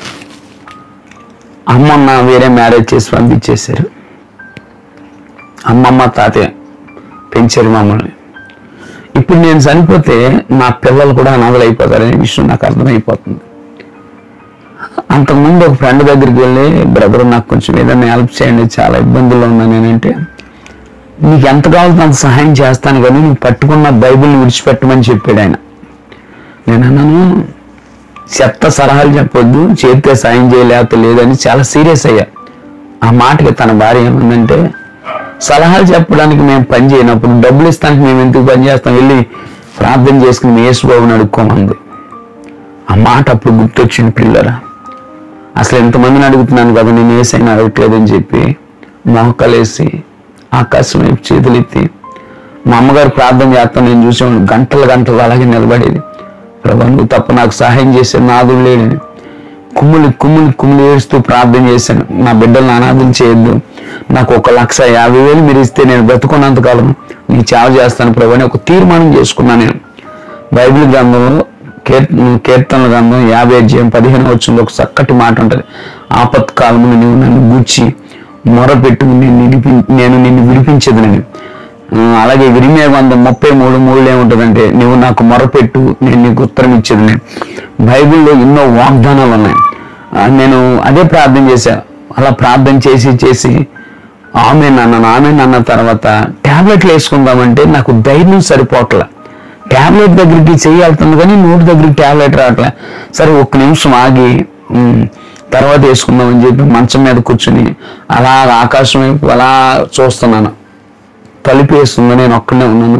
అమ్మన్న వేరే మ్యారేజ్ చేసి పంపించేశారు. అమ్మమ్మ తాతయ్య పెంచారు మమ్మల్ని. ఇప్పుడు నేను చనిపోతే నా పిల్లలు కూడా అనాథలు అయిపోతారనే విషయం నాకు అర్థమైపోతుంది. అంతకుముందు ఒక ఫ్రెండ్ దగ్గరికి వెళ్ళి, బ్రదర్ నాకు కొంచెం ఏదైనా హెల్ప్ చేయండి, చాలా ఇబ్బందుల్లో ఉన్నా నేనంటే, నీకు ఎంత కావాలో అంత సహాయం చేస్తాను కానీ నువ్వు పట్టుకున్న బైబిల్ని విడిచిపెట్టమని చెప్పాడు ఆయన. నేను అన్నాను, చెత్త సలహాలు చెప్పొద్దు, చేస్తే సాయం చేయలేకపోతే లేదని చాలా సీరియస్ అయ్యా. ఆ మాటకి తన భార్య ఏమందంటే, సలహాలు చెప్పడానికి మేము పని చేయనప్పుడు డబ్బులు ఇస్తానికి మేము ఎందుకు పని చేస్తాం, వెళ్ళి ప్రార్థన చేసుకుని యేసుబాబుని అడుక్కోమంది. ఆ మాట అప్పుడు గుర్తొచ్చింది. పిల్లరా, అసలు ఎంతమందిని అడుగుతున్నాను కదా, నేను ఏసైనా అడగట్లేదని చెప్పి మోకాలేసి ఆకాశం వైపు చేతులు ఎత్తి మా అమ్మగారు ప్రార్థన చేస్తాను. నేను చూసాను గంటలు అలాగే నిలబడేది. ప్రభా నువ్వు తప్ప నాకు సహాయం చేసే నాదుడు లేడని కుమ్ములు ఏడుస్తూ ప్రార్థన చేశాను. నా బిడ్డలను అనాథం చేయొద్దు, నాకు 1,50,000 మీరు ఇస్తే నేను బ్రతుకున్నంతకాలం నీ సేవ చేస్తాను ప్రభు అని ఒక తీర్మానం చేసుకున్నాను. బైబిల్ గ్రంథంలో కీర్తనల గ్రంథం 50:15 ఒక చక్కటి మాట ఉంటుంది. ఆపత్కాలమును నీవు నన్ను గూర్చి మొరపెట్టు, నేను నిన్ను విడిపించదునని. అలాగే ఇర్మీయా గ్రంథం 33:3 ఏముంటుందంటే, నువ్వు నాకు మొరపెట్టు, నేను నీకు ఉత్తరం ఇచ్చేదని. బైబిల్లో ఎన్నో వాగ్దానాలు ఉన్నాయి. నేను అదే ప్రార్థన చేశా. అలా ప్రార్థన చేసి ఆమెన్ అన్న తర్వాత ట్యాబ్లెట్లు వేసుకుందామంటే నాకు ధైర్యం సరిపోవట్లే. ట్యాబ్లెట్ దగ్గరికి వెళ్తుంది కానీ నోటి దగ్గరికి ట్యాబ్లెట్ రావట్లే. సరే ఒక్క నిమిషం ఆగి తర్వాత వేసుకుందామని చెప్పి మంచం మీద కూర్చుని అలా ఆకాశం వైపు అలా చూస్తున్నాను. తలుపు వేస్తుంది, నేను ఒక్కనే ఉన్నాను.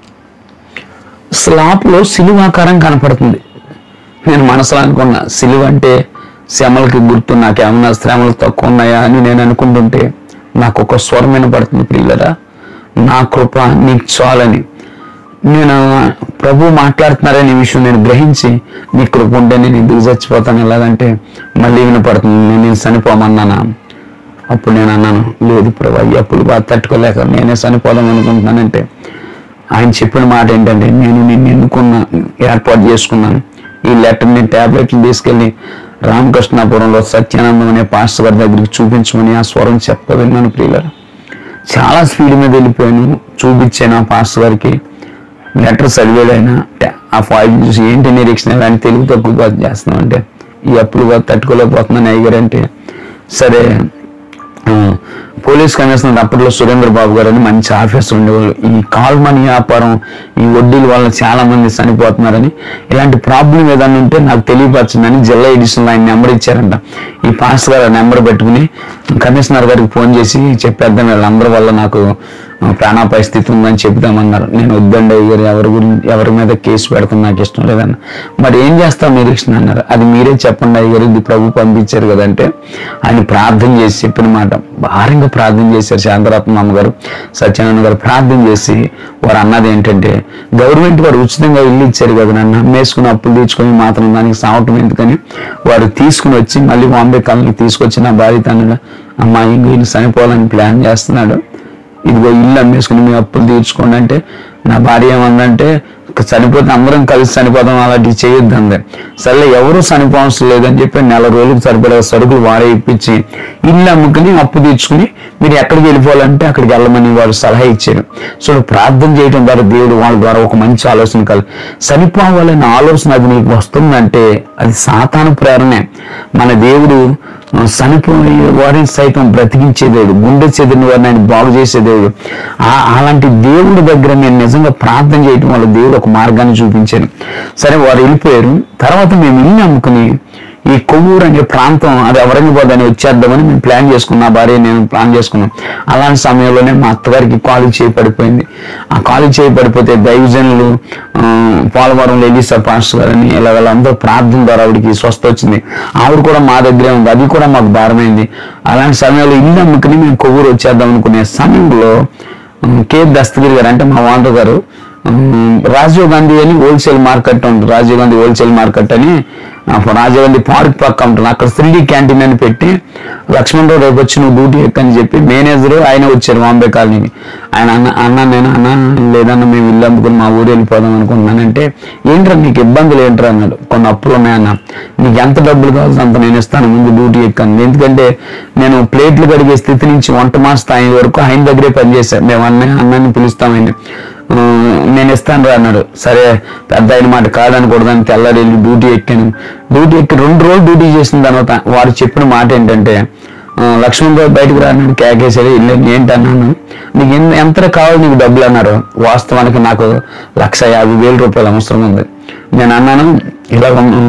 స్లాప్లో సిలువాకారం కనపడుతుంది. నేను మనసులో అనుకున్నా, సిలువ అంటే శ్రమలకి గుర్తు, నాకేమన్నా శ్రమలు తక్కువ ఉన్నాయా అని నేను అనుకుంటుంటే నాకు ఒక స్వరం వినపడుతుంది, ప్రియులరా, నా కృప నీకు చాలని. నేను ప్రభు మాట్లాడుతున్నారనే విషయం నేను గ్రహించి, నీ కృప ఉంటే నేను ఎందుకు చచ్చిపోతాను ఎలాగంటే మళ్ళీ వినపడుతుంది, నేను చనిపోమన్నానా? అప్పుడు నేను అన్నాను, లేదు ప్రభు, అప్పుడు బాధ తట్టుకోలేక నేనే చనిపోదాం అనుకుంటున్నానంటే ఆయన చెప్పిన మాట ఏంటంటే, నేను నిన్ను ఎన్నుకున్నా, ఏర్పాటు చేసుకున్నాను. ఈ లెటర్ని ట్యాబ్లెట్లు తీసుకెళ్ళి రామకృష్ణాపురంలో సత్యానందం అనే పాస్టర్ గారి దగ్గరికి చూపించమని ఆ స్వరం చెప్ప విన్నాను. ప్రియులారా, చాలా స్పీడ్ మీద వెళ్ళిపోయాను, చూపించాను ఆ పాస్టర్ గారికి. లెటర్ చదివాడు ఆయన. ఆ ఫాయిల్ చూసి ఏంటి నిరీక్షణ అని తెలుగు తక్కువ చేస్తున్నాం అంటే, ఈ అప్పుడు తట్టుకోలేకపోతున్నాను అయ్యగారు అంటే, సరే పోలీస్ కమిషనర్ అప్పట్లో సురేంద్ర బాబు గారు అని మంచి ఆఫీసర్ ఉండేవాళ్ళు. ఈ కాల్ మనీ వ్యాపారం, ఈ వడ్డీల వల్ల చాలా మంది చనిపోతున్నారని, ఇలాంటి ప్రాబ్లం ఏదైనా ఉంటే నాకు తెలియపరచండి జిల్లా ఎడిషన్లో ఆయన నెంబర్ ఇచ్చారంట. ఈ పాస్టర్ గారు నెంబర్ పెట్టుకుని కమిషనర్ గారికి ఫోన్ చేసి చెప్పేద్దాం, వీళ్ళందరి వల్ల నాకు ప్రాణాపాయ స్థితి ఉందని చెప్తామన్నారు. నేను వద్దండి అయ్యారు, ఎవరి మీద కేసు పెడతాం, నాకు ఇష్టం లేదన్న. మరి ఏం చేస్తాం నిరీక్షణ అన్నారు. అది మీరే చెప్పండి అయ్యారు, ఇది ప్రభు పంపించారు కదంటే ఆయన ప్రార్థన చేసి చెప్పిన మాట భారంగా ప్రార్థన చేశారు. శాంతరత్నం అమ్మగారు, సత్యానంద గారు ప్రార్థన చేసి వారు అన్నది ఏంటంటే, గవర్నమెంట్ వారు ఉచితంగా ఇల్లు ఇచ్చారు కదా, నన్ను అమ్మేసుకుని అప్పులు తీర్చుకొని మాత్రం దానికి సావటం ఎందుకని వారు తీసుకుని వచ్చి మళ్ళీ బాంబే కాలనీ తీసుకొచ్చి నా భార్య తనగా అమ్మాయి వీళ్ళు చనిపోవాలని ప్లాన్ చేస్తున్నాడు, ఇదిగో ఇల్లు అమ్మేసుకుని మీ అప్పులు తీర్చుకోండి అంటే, నా భార్య ఏమందంటే, చనిపోతే అందరం కలిసి చనిపోతాం, అలాంటివి చేయొద్దు అంది. సరే ఎవరు చనిపోవడం లేదని చెప్పి 4 రోజులకు సరిపడే సరుకులు వారే ఇప్పించి ఇల్లు అమ్ముకుని అప్పు తీర్చుకుని మీరు ఎక్కడికి వెళ్ళిపోవాలంటే అక్కడికి వెళ్ళమని వారు సలహా ఇచ్చారు. సో ప్రార్థన చేయడం ద్వారా దేవుడు వాళ్ళ ద్వారా ఒక మంచి ఆలోచన కలి చనిపోవాలనే ఆలోచన అది నీకు వస్తుందంటే అది సాతాను ప్రేరణే. మన దేవుడు చనిపోయే వారిని సైతం బ్రతికించే దేవుడు, గుండె చెదిరిన వారిని ఆయన బాగు చేసే దేవుడు. అలాంటి దేవుడి దగ్గర నేను నిజంగా ప్రార్థన చేయడం వల్ల దేవుడు ఒక మార్గాన్ని చూపించాను. సరే వారు వెళ్ళిపోయారు. తర్వాత మేము ఇల్లు అమ్ముకుని ఈ కొవ్వూరు అనే ప్రాంతం, అది ఔరంగాబాద్ వచ్చేద్దామని మేము ప్లాన్ చేసుకున్నాం, భార్య నేను ప్లాన్ చేసుకున్నాం. అలాంటి సమయంలోనే మా అత్తగారికి కాలు చేయి పడిపోయింది. ఆ కాలు చేయి పడిపోతే దైవజనులు పోలవరంలో ఎలీసా పాస్టర్ గారని ఇలా వాళ్ళందరూ ప్రార్థన ద్వారా ఆవిడకి స్వస్థ వచ్చింది. ఆవిడ కూడా మా దగ్గరే ఉంది, అది కూడా మాకు భారమైంది. అలాంటి సమయంలో ఇల్లు అమ్ముకుని మేము కొవ్వూరు వచ్చేద్దాం అనుకునే సమయంలో కే దస్తగిరి గారు అంటే మా ఓనర్ గారు రాజీవ్ గాంధీ అని హోల్సేల్ మార్కెట్ ఉంటుంది, రాజీవ్ గాంధీ హోల్సేల్ మార్కెట్ అని రాజీవ్ గాంధీ పార్క్ పక్క ఉంటుంది, అక్కడ 3D క్యాంటీన్ అని పెట్టి లక్ష్మణరావు రేపు వచ్చి నువ్వు డ్యూటీ ఎక్కని చెప్పి మేనేజరు ఆయన వచ్చారు బాంబే కాలనీకి. ఆయన నేను లేదన్నా మేము ఇల్లు అమ్ముకుని మా ఊరు వెళ్ళిపోదాం అనుకుంటున్నానంటే, ఏంట్రా నీకు ఇబ్బందులు ఏంట్రా అన్నాడు. కొన్ని అప్పులు ఉన్నాయన్న, నీకు ఎంత డబ్బులు కావాల్సి అంత నేను ఇస్తాను, ముందు డ్యూటీ ఎక్కాను. ఎందుకంటే నేను ప్లేట్లు కడిగే స్థితి నుంచి వంట స్థాయి వరకు ఆయన దగ్గరే పనిచేశాను. మేము అన్నాన్ని పిలుస్తామని, నేను ఇస్తాను రా అన్నాడు. సరే పెద్ద అయిన మాట కాదనకూడదని తెల్లారి వెళ్ళి డ్యూటీ ఎక్కాను. డ్యూటీ ఎక్కి 2 రోజులు డ్యూటీ చేసిన తర్వాత వారు చెప్పిన మాట ఏంటంటే, లక్ష్మణరావు బయటకు రాను కేకేసాడు. వెళ్ళాను. ఏంటన్నాను, నీకు ఎంత కావాలి నీకు డబ్బులు అన్నారు. వాస్తవానికి నాకు 1,50,000 రూపాయలు అవసరం ఉంది. నేను అన్నాను, ఇలా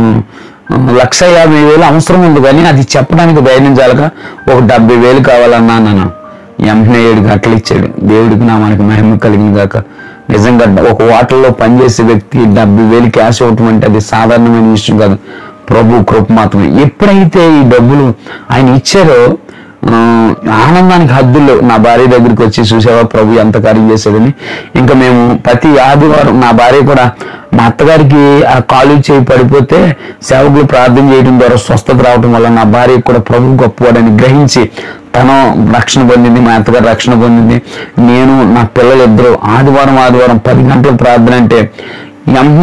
1,50,000 అవసరం ఉంది కానీ అది చెప్పడానికి ధైర్యం చాలక ఒక 70,000 కావాలన్నా అన్నాను. వెంటనే 7 గంటలు ఇచ్చాడు. దేవుడికి నా మనకి మహిమ కలిగింది కాక. నిజంగా ఒక హోటల్లో పనిచేసే వ్యక్తి 70,000 క్యాష్ ఇవ్వటం అంటే అది సాధారణమైన విషయం కాదు, ప్రభు కృప మాత్రమే. ఎప్పుడైతే ఈ డబ్బులు ఆయన ఇచ్చారో ఆనందానికి హద్దుల్లో నా భార్య దగ్గరికి వచ్చి, చూసావా ప్రభు ఎంత కార్యం చేశాడని. ఇంకా మేము ప్రతి ఆదివారం నా భార్య కూడా, మా అత్తగారికి ఆ కాలు చేయి పడిపోతే సేవకులు ప్రార్థన చేయడం ద్వారా స్వస్థత రావడం వల్ల నా భార్యకు కూడా ప్రభు గొప్పవాడని గ్రహించి తను రక్షణ పొందింది, మా అత్తగారు రక్షణ పొందింది. నేను నా పిల్లలు ఇద్దరు ఆదివారం 10 గంటల ప్రార్థన అంటే వెంటనే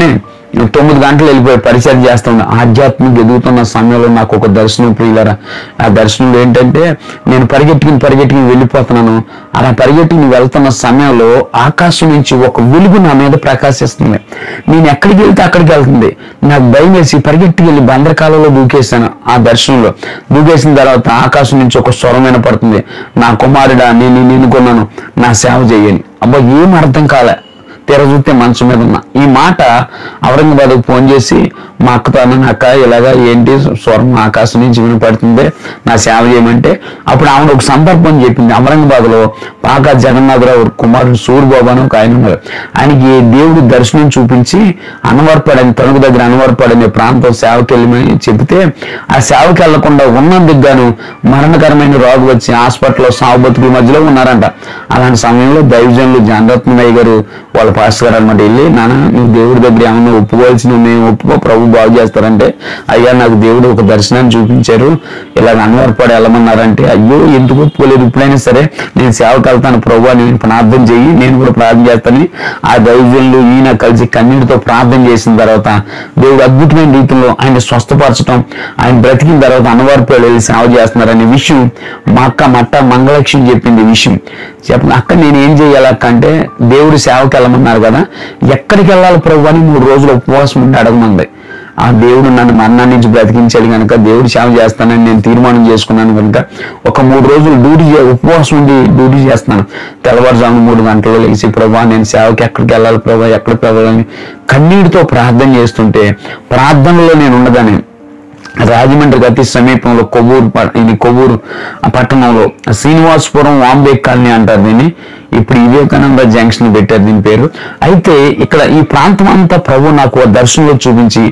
9 గంటలు వెళ్ళిపోయి పరిచయం చేస్తున్నా. ఆధ్యాత్మిక ఎదుగుతున్న సమయంలో నాకు ఒక దర్శనం ప్రియులరా. ఆ దర్శనంలో ఏంటంటే నేను పరిగెట్టుకుని వెళ్ళిపోతున్నాను. అలా పరిగెట్టుకుని వెళ్తున్న సమయంలో ఆకాశం నుంచి ఒక వెలుగు నా మీద ప్రకాశిస్తుంది. నేను ఎక్కడికి వెళ్తే అక్కడికి వెళ్తుంది. నాకు భయం వేసి పరిగెట్టుకు వెళ్ళి బందరకాలలో దూకేశాను. ఆ దర్శనంలో దూకేసిన తర్వాత ఆకాశం నుంచి ఒక స్వరం వినపడుతుంది, నా కుమారుడా నేను నిన్నుకున్నాను, నా సేవ చేయని. అబ్బా ఏం అర్థం కాలే. తెర చూస్తే మంచం మీద ఉన్నా. ఈ మాట ఔరంగాబాద్కు ఫోన్ చేసి మా అక్కతో అన్నాను, అక్క ఇలాగా ఏంటి స్వరం ఆకాశం నుంచి వినపడుతుంది, నా సేవ చేయమంటే అప్పుడు ఆమె ఒక సందర్భం చెప్పింది. ఔరంగాబాద్లో పాకా జగన్నాథరావు కుమారుడు సూర్యబాబు అని ఒక ఆయన ఉన్నారు. ఆయనకి దేవుడు దర్శనం చూపించి అన్నవరపాడని తణుకు దగ్గర అన్నవరపాడనే ప్రాంతం సేవకి వెళ్ళమని చెబితే ఆ సేవకి వెళ్లకుండా ఉన్నందుకు గాను మరణకరమైన రోగి వచ్చి హాస్పిటల్లో సాగు బతుకుల మధ్యలో ఉన్నారంట. అలాంటి సమయంలో దైవజనులు జానరత్నయ్య గారు వాళ్ళ పాస్టర్ గారు అనమాట వెళ్ళి, నాన్న నువ్వు దేవుడి దగ్గర ఏమన్నా ఒప్పుకోవాల్సిన మేము ఒప్పుకో, ప్రభు బాగు చేస్తారంటే, అయ్యా నాకు దేవుడు ఒక దర్శనాన్ని చూపించారు, ఇలా అన్నవరపాడు వెళ్ళమన్నారంటే, అయ్యో ఎందుకు ఒప్పుకోలేదు, ఇప్పుడైనా సరే నేను సేవకు వెళ్తాను ప్రభు అని ప్రార్థన చెయ్యి, నేను కూడా ప్రార్థన చేస్తానని ఆ దైవజనులు ఈయన కలిసి కన్నీటితో ప్రార్థన చేసిన తర్వాత దేవుడు అద్భుతమైన రీతిలో ఆయన స్వస్థపరచడం, ఆయన బ్రతికిన తర్వాత అన్నవరపాడు వెళ్ళి సేవ చేస్తున్నారనే విషయం మా అక్క మంగళలక్ష్మి చెప్పింది. ఈ విషయం చెప్పండి, అక్క నేను ఏం చేయాలక్క అంటే, దేవుడు సేవకి వెళ్ళమన్నారు కదా, ఎక్కడికి వెళ్ళాలి ప్రభు అని 3 రోజులు ఉపవాసం ఉండి అడగమంది. ఆ దేవుడు నన్ను మరణం నుంచి బ్రతికించాడు కనుక దేవుడు సేవ చేస్తానని నేను తీర్మానం చేసుకున్నాను కనుక ఒక 3 రోజులు ఉపవాసం ఉండి డ్యూటీ చేస్తున్నాను. తెల్లవారుజామున 3 గంటలు లేచి ప్రభా నేను సేవకి ఎక్కడికి వెళ్ళాలి ప్రభా, ఎక్కడికి వెళ్ళాలని కన్నీటితో ప్రార్థన చేస్తుంటే, ప్రార్థనలో నేను ఉండగానే రాజమండ్రికి అతి సమీపంలో కొవ్వూరు పట్టణంలో శ్రీనివాసపురం వాంబే కాలనీ అంటారు దీన్ని, ఇప్పుడు వివేకానంద జంక్షన్ పెట్టారు దీని పేరు. అయితే ఇక్కడ ఈ ప్రాంతం అంతా ప్రభు నాకు దర్శనంలో చూపించి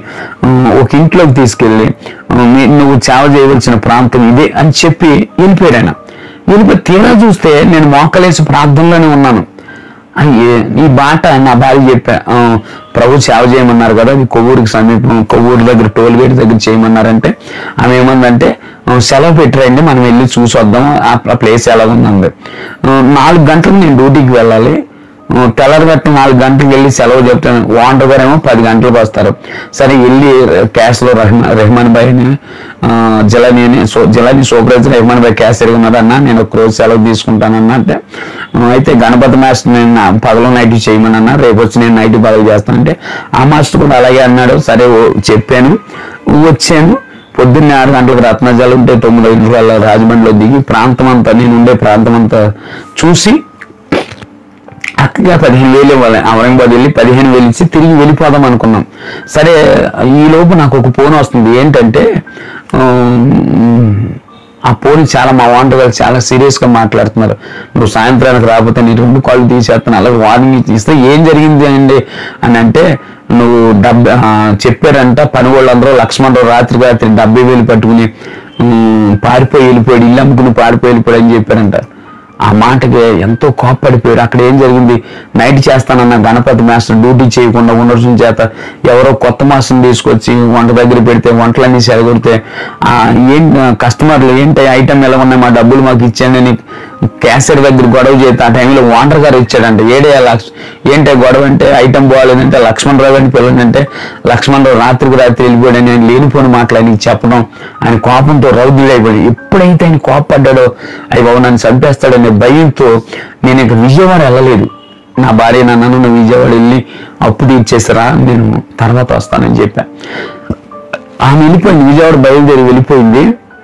ఒక ఇంట్లోకి తీసుకెళ్ళి నువ్వు సేవ చేయవలసిన ప్రాంతం ఇదే అని చెప్పి వెళ్ళిపోయాడు ఆయన. వెళ్ళిపోయి తీరా చూస్తే నేను మోకలేసి ప్రార్థనలోనే ఉన్నాను. ఈ బాట నా భార్య చెప్పా, ప్రభు సేవ చేయమన్నారు కదా, అది కొవ్వూరుకి సమీపం, కొవ్వూరు దగ్గర టోల్ గేట్ దగ్గర చేయమన్నారంటే ఆమె ఏమందంటే సెలవు పెట్టరండి మనం వెళ్ళి చూసి వద్దాం, ఆ ప్లేస్ ఎలా ఉందండి. 4 గంటలకు నేను డ్యూటీకి వెళ్ళాలి, తెల్లరగట్టు 4 గంటలకు వెళ్ళి సెలవు చెప్తాను. ఓనర్ గారు ఏమో 10 గంటలకు వస్తారు. సరే వెళ్ళి క్యాష్లో రెహమాన్ భాయ్ అని జలాని సూపర్వైజర్ రెహమాన్ భాయ్ క్యాష్ ఉన్నారు అన్న, నేను ఒక రోజు సెలవు తీసుకుంటానన్నా అంటే, అయితే గణపతి మాస్టర్ నేను పగలు నైట్ చేయమని అన్నా, రేపు వచ్చి నేను నైట్ పగలు చేస్తానంటే ఆ మాస్టర్ కూడా అలాగే అన్నాడు. సరే చెప్పాను, వచ్చాను. పొద్దున్నే 6 గంటలకు రత్నజాలు ఉంటే 9 గంటల రాజమండ్రిలో దిగి ప్రాంతం అంతా నేను ఉండే ప్రాంతం అంతా చూసి అక్కగా 15,000 ఇవ్వాలి. ఔరంగాబాద్ వెళ్ళి 15,000 ఇచ్చి తిరిగి వెళ్ళిపోదాం అనుకున్నాం. సరే ఈ లోపు నాకు ఒక ఫోన్ వస్తుంది. ఏంటంటే ఆ ఫోన్ మా ఓనర్ గారు చాలా సీరియస్గా మాట్లాడుతున్నారు, నువ్వు సాయంత్రానికి రాకపోతే నీ 2 కాళ్ళు తీసేస్తాను, అలాగే వార్నింగ్ ఇస్తే ఏం జరిగింది అండి అని అంటే, నువ్వు చెప్పారంట పని వాళ్ళందరూ లక్ష్మణరావు రాత్రి 70,000 పట్టుకుని పారిపోయి వెళ్ళిపోయాడు, ఇల్లు అమ్ముకుని పారిపోయి వెళ్ళిపోయాడు అని చెప్పారంట. ఆ మాటకి ఎంతో కోప్పడిపోయారు. అక్కడ ఏం జరిగింది, నైట్ చేస్తానన్న గణపతి మాస్టర్ డ్యూటీ చేయకుండా ఉండడం చేత ఎవరో కొత్త మాస్టర్ని తీసుకొచ్చి వంట దగ్గర పెడితే వంటలన్నీ సెలగొడితే కస్టమర్లు ఏంటి ఐటమ్ ఎలా ఉన్నాయి, మా డబ్బులు మాకు ఇచ్చానని క్యాషియర్ దగ్గర గొడవ చేస్తే ఆ టైంలో ఓనర్ గారు ఇచ్చాడంట. ఏంటి గొడవ అంటే ఐటమ్ బాగాలేదంటే లక్ష్మణరావు అని పిల్లనంటే లక్ష్మణరావు రాత్రికి రాత్రి వెళ్ళిపోయాడు నేను లేనిపోని మాటలు చెప్పడం, ఆయన కోపంతో రౌద్రుడైపోయాడు. ఎప్పుడైతే ఆయన కోపడ్డాడో అవి బాబు నన్ను చంపేస్తాడనే భయంతో నేను ఇక విజయవాడ వెళ్ళలేదు. నా భార్య నన్ను నువ్వు విజయవాడ వెళ్ళి అప్పు తీర్చేసారా, నేను తర్వాత వస్తానని చెప్పా. ఆమె వెళ్ళిపోయింది, విజయవాడ బయలుదేరి వెళ్ళిపోయింది.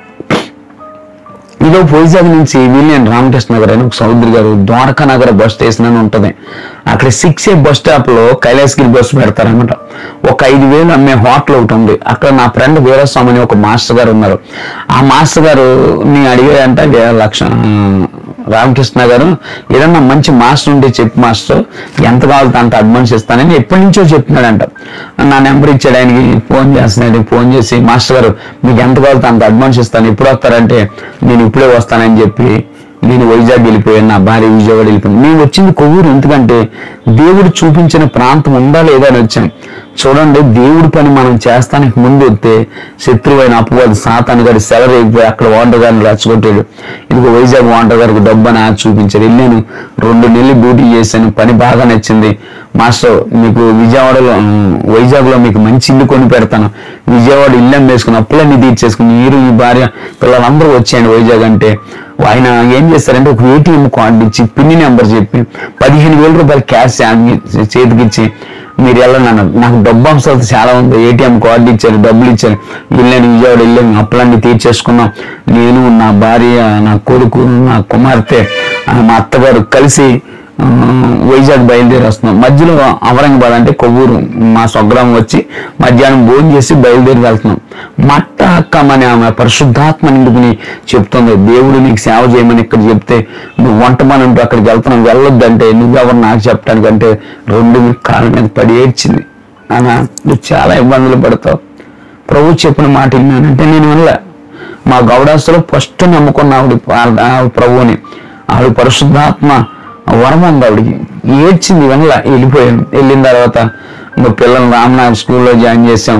ఇదో వైజాగ్ నుంచి విలియన్ రామకృష్ణ నగర్ అని ఒక సౌదరి గారు ద్వారకా నగర్ బస్ స్టేషన్ అని ఉంటుంది. అక్కడ 6A బస్ స్టాప్ లో కైలాసగిరి బస్సు పెడతారనమాట. ఒక 5,000 అమ్మే హోటల్ ఒకటి ఉంది. అక్కడ నా ఫ్రెండ్ వీరస్వామి అని ఒక మాస్టర్ గారు ఉన్నారు. ఆ మాస్టర్ గారు నేను అడిగాడంట, రామకృష్ణ గారు ఏదన్నా మంచి మాస్టర్ ఉంటే చెప్పు మాస్టర్, ఎంత కావాలో అంత అడ్వాన్స్ ఇస్తానని ఎప్పటి నుంచో చెప్తున్నాడంట. నా నెంబర్ ఇచ్చాడు, ఆయనకి ఫోన్ చేస్తున్నాడు. ఫోన్ చేసి మాస్టర్ గారు మీకు ఎంత కావాలో అంత అడ్వాన్స్ ఇస్తాను, ఎప్పుడు వస్తారంటే నేను ఇప్పుడే వస్తానని చెప్పి నేను వైజాగ్ వెళ్ళిపోయాను, నా భార్య విజయవాడ వెళ్ళిపోయాను. మేము వచ్చింది కొవ్వూరు. ఎందుకంటే దేవుడు చూపించిన ప్రాంతం ఉందా లేదా అని వచ్చాం. చూడండి, దేవుడి పని మనం చేస్తానికి ముందు వస్తే శత్రువైన అపవాది సాతాను గారి సెలరేగిపోయి అక్కడ వాంటర్ గారిని రెచ్చగొట్టాడు. ఇదిగో వైజాగ్ వాంటర్ గారికి డబ్బు అని చూపించాడు. వెళ్ళాను, 2 నెలలు డ్యూటీ చేశాను, పని బాగా నచ్చింది. మాస్టర్, మీకు వైజాగ్లో మీకు మంచి ఇల్లు కొని పెడతాను, విజయవాడ ఇల్లు అమ్మేసుకుని అప్పులన్నీ తీర్చేసుకుని మీరు మీ భార్య పిల్లలందరూ వచ్చేయండి వైజాగ్ అంటే, ఆయన ఏం చేస్తారంటే ఒక ATM కార్డు ఇచ్చి పిన్ని నెంబర్ చెప్పి 15,000 రూపాయలు క్యాష్ చేతికిచ్చి మీరు వెళ్ళండి అన్నారు. నాకు డబ్బు అవసరం చాలా ఉంది. ATM కార్డు ఇచ్చారు, డబ్బులు ఇచ్చారు. వెళ్ళాను, విజయవాడ వెళ్ళాను, అప్పులన్నీ తీర్చేసుకున్నాం. నేను, నా భార్య, నా కొడుకు, నా కుమార్తె, మా అత్తగారు కలిసి వైజాగ్ బయలుదేరి వస్తున్నాం. మధ్యలో అవరంగబాద్ అంటే కొవ్వూరు మా స్వగ్రామం వచ్చి మధ్యాహ్నం భోజనం చేసి బయలుదేరి వెళ్తున్నాం. మట్ట అక్కమని ఆమె పరిశుద్ధాత్మ నిండుకుని చెప్తుంది, దేవుడు నీకు సేవ చేయమని ఇక్కడ చెప్తే నువ్వు వంటమని అంటూ అక్కడికి వెళ్తున్నావు, వెళ్ళొద్దంటే నువ్వెవరు నాకు చెప్పడానికంటే 2 కాళ్ళ మీద పడి ఏడ్చింది. అన్నా, నువ్వు చాలా ఇబ్బందులు పడతావు, ప్రభు చెప్పిన మాట విన్నానంటే నేను వెళ్ళా. మా గౌడాసులో ఫస్ట్ నమ్ముకున్న ఆవిడ ప్రభువుని, ఆవిడ పరిశుద్ధాత్మ వరం ఉంది ఆవిడికి. ఏడ్చింది, వెళ్ళిపోయాను. వెళ్ళిన తర్వాత మా పిల్లల్ని రామనాథ్ స్కూల్లో జాయిన్ చేసాం.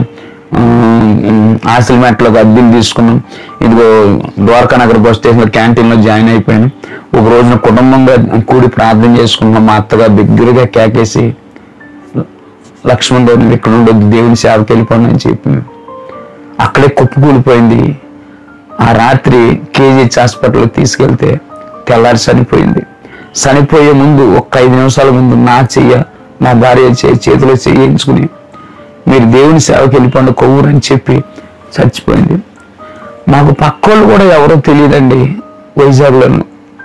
ఆసిల్మెట్లోకి అద్దెలు తీసుకున్నాం. ఇదిగో ద్వారకా నగర్ బస్ స్టేషన్లో క్యాంటీన్లో జాయిన్ అయిపోయాను. ఒక రోజున కుటుంబంగా కూడి ప్రార్థన చేసుకున్నాం. మా అత్తగా దగ్గరగా కేకేసి, లక్ష్మణ్ దేవుడు ఇక్కడ ఉండొద్దు, దేవుని సేవకి వెళ్ళిపోండి అని చెప్పి అక్కడే కుప్పకూలిపోయింది. ఆ రాత్రి KGH హాస్పిటల్కి తీసుకెళ్తే తెల్లారి చనిపోయింది. చనిపోయే ముందు ఒక 5 నిమిషాల ముందు నా భార్య చేతిలో చేయించుకుని మీరు దేవుని సేవకి వెళ్ళిపోండి కొవ్వూరు అని చెప్పి చచ్చిపోయింది. మాకు పక్కోళ్ళు కూడా ఎవరో తెలియదండి వైజాగ్లోను.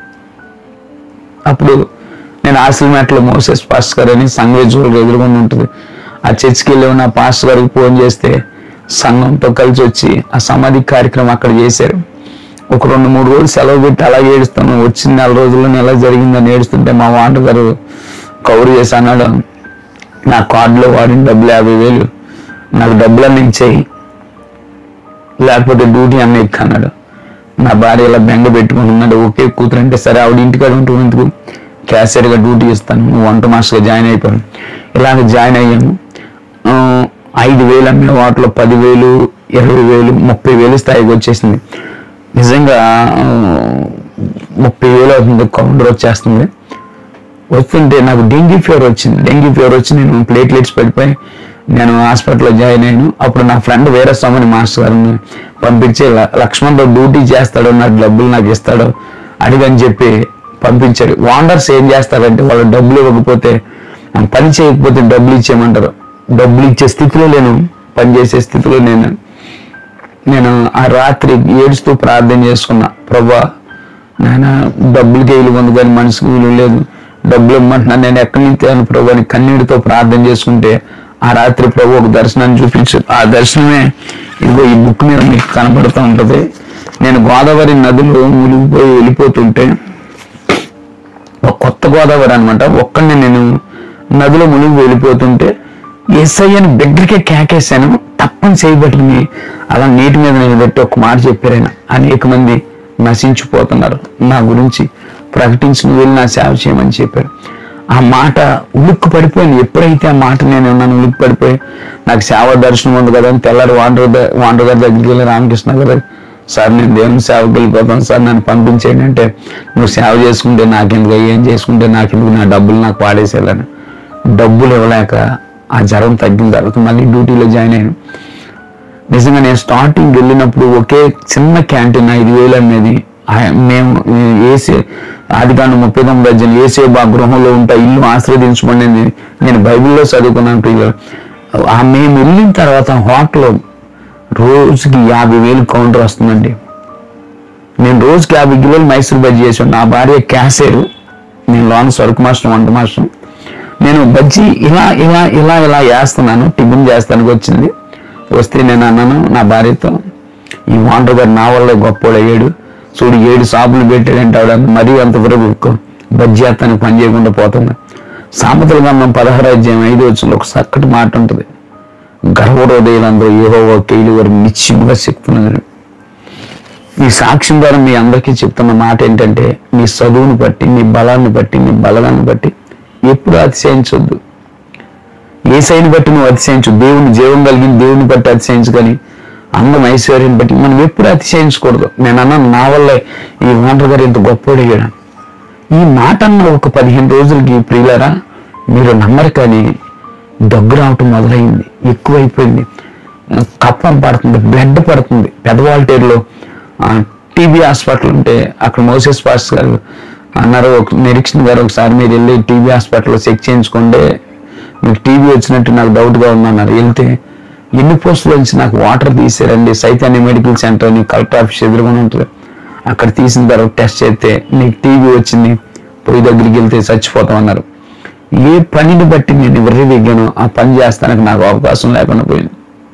అప్పుడు నేను ఆసిల్మెట్లో మోసెస్ పాస్టర్ గారు అని సంఘవేజువల్ ఎదురుకుండా ఉంటుంది, ఆ చర్చికి వెళ్ళి ఉన్న పాస్టర్ గారికి ఫోన్ చేస్తే సంఘంతో కలిసి వచ్చి ఆ సమాధి కార్యక్రమం అక్కడ చేశారు. ఒక 2-3 రోజులు సెలవు పెట్టి అలా ఏడుస్తాను. వచ్చిన 4 రోజుల్లో ఎలా జరిగిందని ఏడుస్తుంటే మా వాంటర్ గారు కవర్ చేసి అన్నాడు, నా కార్డులో వాడిన డబ్బులు 50,000 నాకు డబ్బులన్నీ ఇచ్చేయి, లేకపోతే డ్యూటీ అన్నీ ఎక్కన్నాడు. నా భార్య ఇలా బెంగ పెట్టుకుంటున్నాడు. ఒకే కూతురు అంటే సరే ఆవిడ ఇంటికాడ ఉంటున్నందుకు క్యాషియర్గా డ్యూటీ ఇస్తాను, వంట మాస్టర్గా జాయిన్ అయిపోయాను. ఇలాగ జాయిన్ అయ్యాము. 5,000 అమ్మే వాటిలో 10,000, 20,000, 30,000 స్థాయికి వచ్చేసింది. నిజంగా 30,000 అవుతుంది, కౌంటర్ వచ్చేస్తుంది. వస్తుంటే నాకు డెంగ్యూ ఫీవర్ వచ్చి నేను ప్లేట్లెట్స్ పడిపోయి నేను హాస్పిటల్లో జాయిన్ అయ్యాను. అప్పుడు నా ఫ్రెండ్ వేరే స్వామిని మాస్టర్ గారిని పంపించి లక్ష్మణ్తో డ్యూటీ చేస్తాడో నాకు డబ్బులు నాకు ఇస్తాడో అడిగని చెప్పి పంపించాడు. వాండర్స్ ఏం చేస్తారంటే వాళ్ళు డబ్బులు ఇవ్వకపోతే, పని చేయకపోతే డబ్బులు ఇచ్చేయమంటారు. డబ్బులు ఇచ్చే స్థితిలో లేను, పని చేసే స్థితిలో నేను ఆ రాత్రి ఏడుస్తూ ప్రార్థన చేసుకున్నా, ప్రభా నాయన డబ్బులకి విలువ ఉంది కానీ మనసుకు విలువ లేదు, డబ్బులు ఇమ్మంటున్నాను, నేను ఎక్కడి నుంచి తేను ప్రభు అని కన్నీటితో ప్రార్థన చేసుకుంటే ఆ రాత్రి ప్రభు ఒక దర్శనాన్ని చూపించు. ఆ దర్శనమే ఇదిగో ఈ బుక్ మీద మీకు కనపడుతూ ఉంటుంది. నేను గోదావరి నదిలో మునిగిపోయి వెళ్ళిపోతుంటే, ఒక కొత్త గోదావరి అనమాట, ఒక్కడిని నేను నదిలో మునిగి వెళ్ళిపోతుంటే ఎస్ఐని బిడ్డరికే కేకేశాను, తప్పని చేయబట్టింది. అలా నీటి మీద నేను పెట్టి ఒక మాట చెప్పారైనా, అనేక మంది నశించిపోతున్నారు, నా గురించి ప్రకటించి నువ్వు వెళ్ళి నా సేవ చేయమని చెప్పారు. ఆ మాట ఉలిక్కు పడిపోయింది. ఎప్పుడైతే ఆ మాట నేను ఉన్నాను ఉలిక్కు పడిపోయి నాకు సేవ దర్శనం ఉంది కదా అని తెల్లారి వాండర్ గారి దగ్గరికి వెళ్ళి రామకృష్ణ గారు, సార్ నేను దేవుని సేవకి వెళ్ళిపోతాను సార్, నన్ను పంపించేయండి అంటే, నువ్వు సేవ చేసుకుంటే నాకెందుకు, ఏం చేసుకుంటే నాకెందుకు, నా డబ్బులు నాకు వాడేసేయాలని. డబ్బులు ఇవ్వలేక ఆ జ్వరం తగ్గిన తర్వాత మళ్ళీ డ్యూటీలో జాయిన్ అయ్యాను. నిజంగా నేను స్టార్టింగ్ వెళ్ళినప్పుడు ఒకే చిన్న క్యాంటీన్ 5,000 అనేది మేము ఏసీ ఆదికాండం 39 అధ్యాయం ఏసే గృహంలో ఉంటా ఇల్లు ఆశ్రవదించమని నేను బైబిల్లో చదువుకున్నాను. మేము వెళ్ళిన తర్వాత హోటల్లో రోజుకి 50,000 కౌంటర్ వస్తుందండి. నేను రోజుకి 50 కిలోలు మైసూర్ బజ్జీ చేసాను. నా భార్య క్యాషియర్, నేను లోన సరుకు మాస్టర్, వంట మాస్టర్. నేను బజ్జీ ఇలా ఇలా ఇలా ఇలా వేస్తున్నాను, టిఫిన్ చేస్తానికి వచ్చింది. వస్తే నేను అన్నాను నా భార్యతో, ఈ వాంటర్ గారు నా వల్ల గొప్పోడు అయ్యాడు, చూడు 7 షాపులు పెట్టాడంటే ఆవిడ మరీ అంతవరకు బజ్జీ అత్తానికి పని చేయకుండా పోతుంది. సామెతల గ్రంథం 16 అధ్యాయం 5 వచనంలో ఒక చక్కటి మాట ఉంటుంది, గర్వహృదయులందరూ యెహోవా కీలు వారు నిశ్చయముగా శక్తున్నది. ఈ సాక్ష్యం ద్వారా మీ అందరికీ చెప్తున్న మాట ఏంటంటే, నీ చదువుని బట్టి, నీ బలాన్ని బట్టి, నీ బలగాన్ని బట్టి ఎప్పుడు అతిశయించొద్దు. ఏసైని బట్టి నువ్వు అతిశయించు, దేవుని జీవం కలిగిన దేవుని బట్టి అతిశయించు, కానీ అందం ఐశ్వర్యం బట్టి మనం ఎప్పుడు అతిశయించకూడదు. నేను అన్నాను, నా వల్ల ఈ ఓనర్ గారు ఇంత గొప్పవాడు అయ్యాడు. ఈ మాట అన్న ఒక 15 రోజులకి ప్రియులారా మీరు నమ్మరు, కానీ దగ్గు రావటం మొదలైంది, ఎక్కువైపోయింది, కప్పం పడుతుంది, బ్లడ్ పడుతుంది. పెదవాల్టేరులో టీబీ హాస్పిటల్ ఉంటే అక్కడ మోసెస్ పాస్టర్ గారు అన్నారు, నిరీక్షణ గారు ఒకసారి మీరు వెళ్ళి టీబీ హాస్పిటల్లో చెక్ చేయించుకోండి, మీకు టీబీ వచ్చినట్టు నాకు డౌట్గా ఉందన్నారు. వెళ్తే ఎన్ని పోస్టుల నుంచి నాకు వాటర్ తీసారండి. చైతన్య మెడికల్ సెంటర్ అని కలెక్టర్ ఆఫీస్ ఎదురుగానే ఉంటుంది, అక్కడ తీసిన తర్వాత టెస్ట్ చేస్తే నీకు టీబీ వచ్చింది, పొయ్యి దగ్గరికి వెళ్తే చచ్చిపోతామన్నారు. ఏ పనిని బట్టి నేను విర్రవీగాను ఆ పని చేస్తానికి నాకు అవకాశం లేకుండా పోయింది.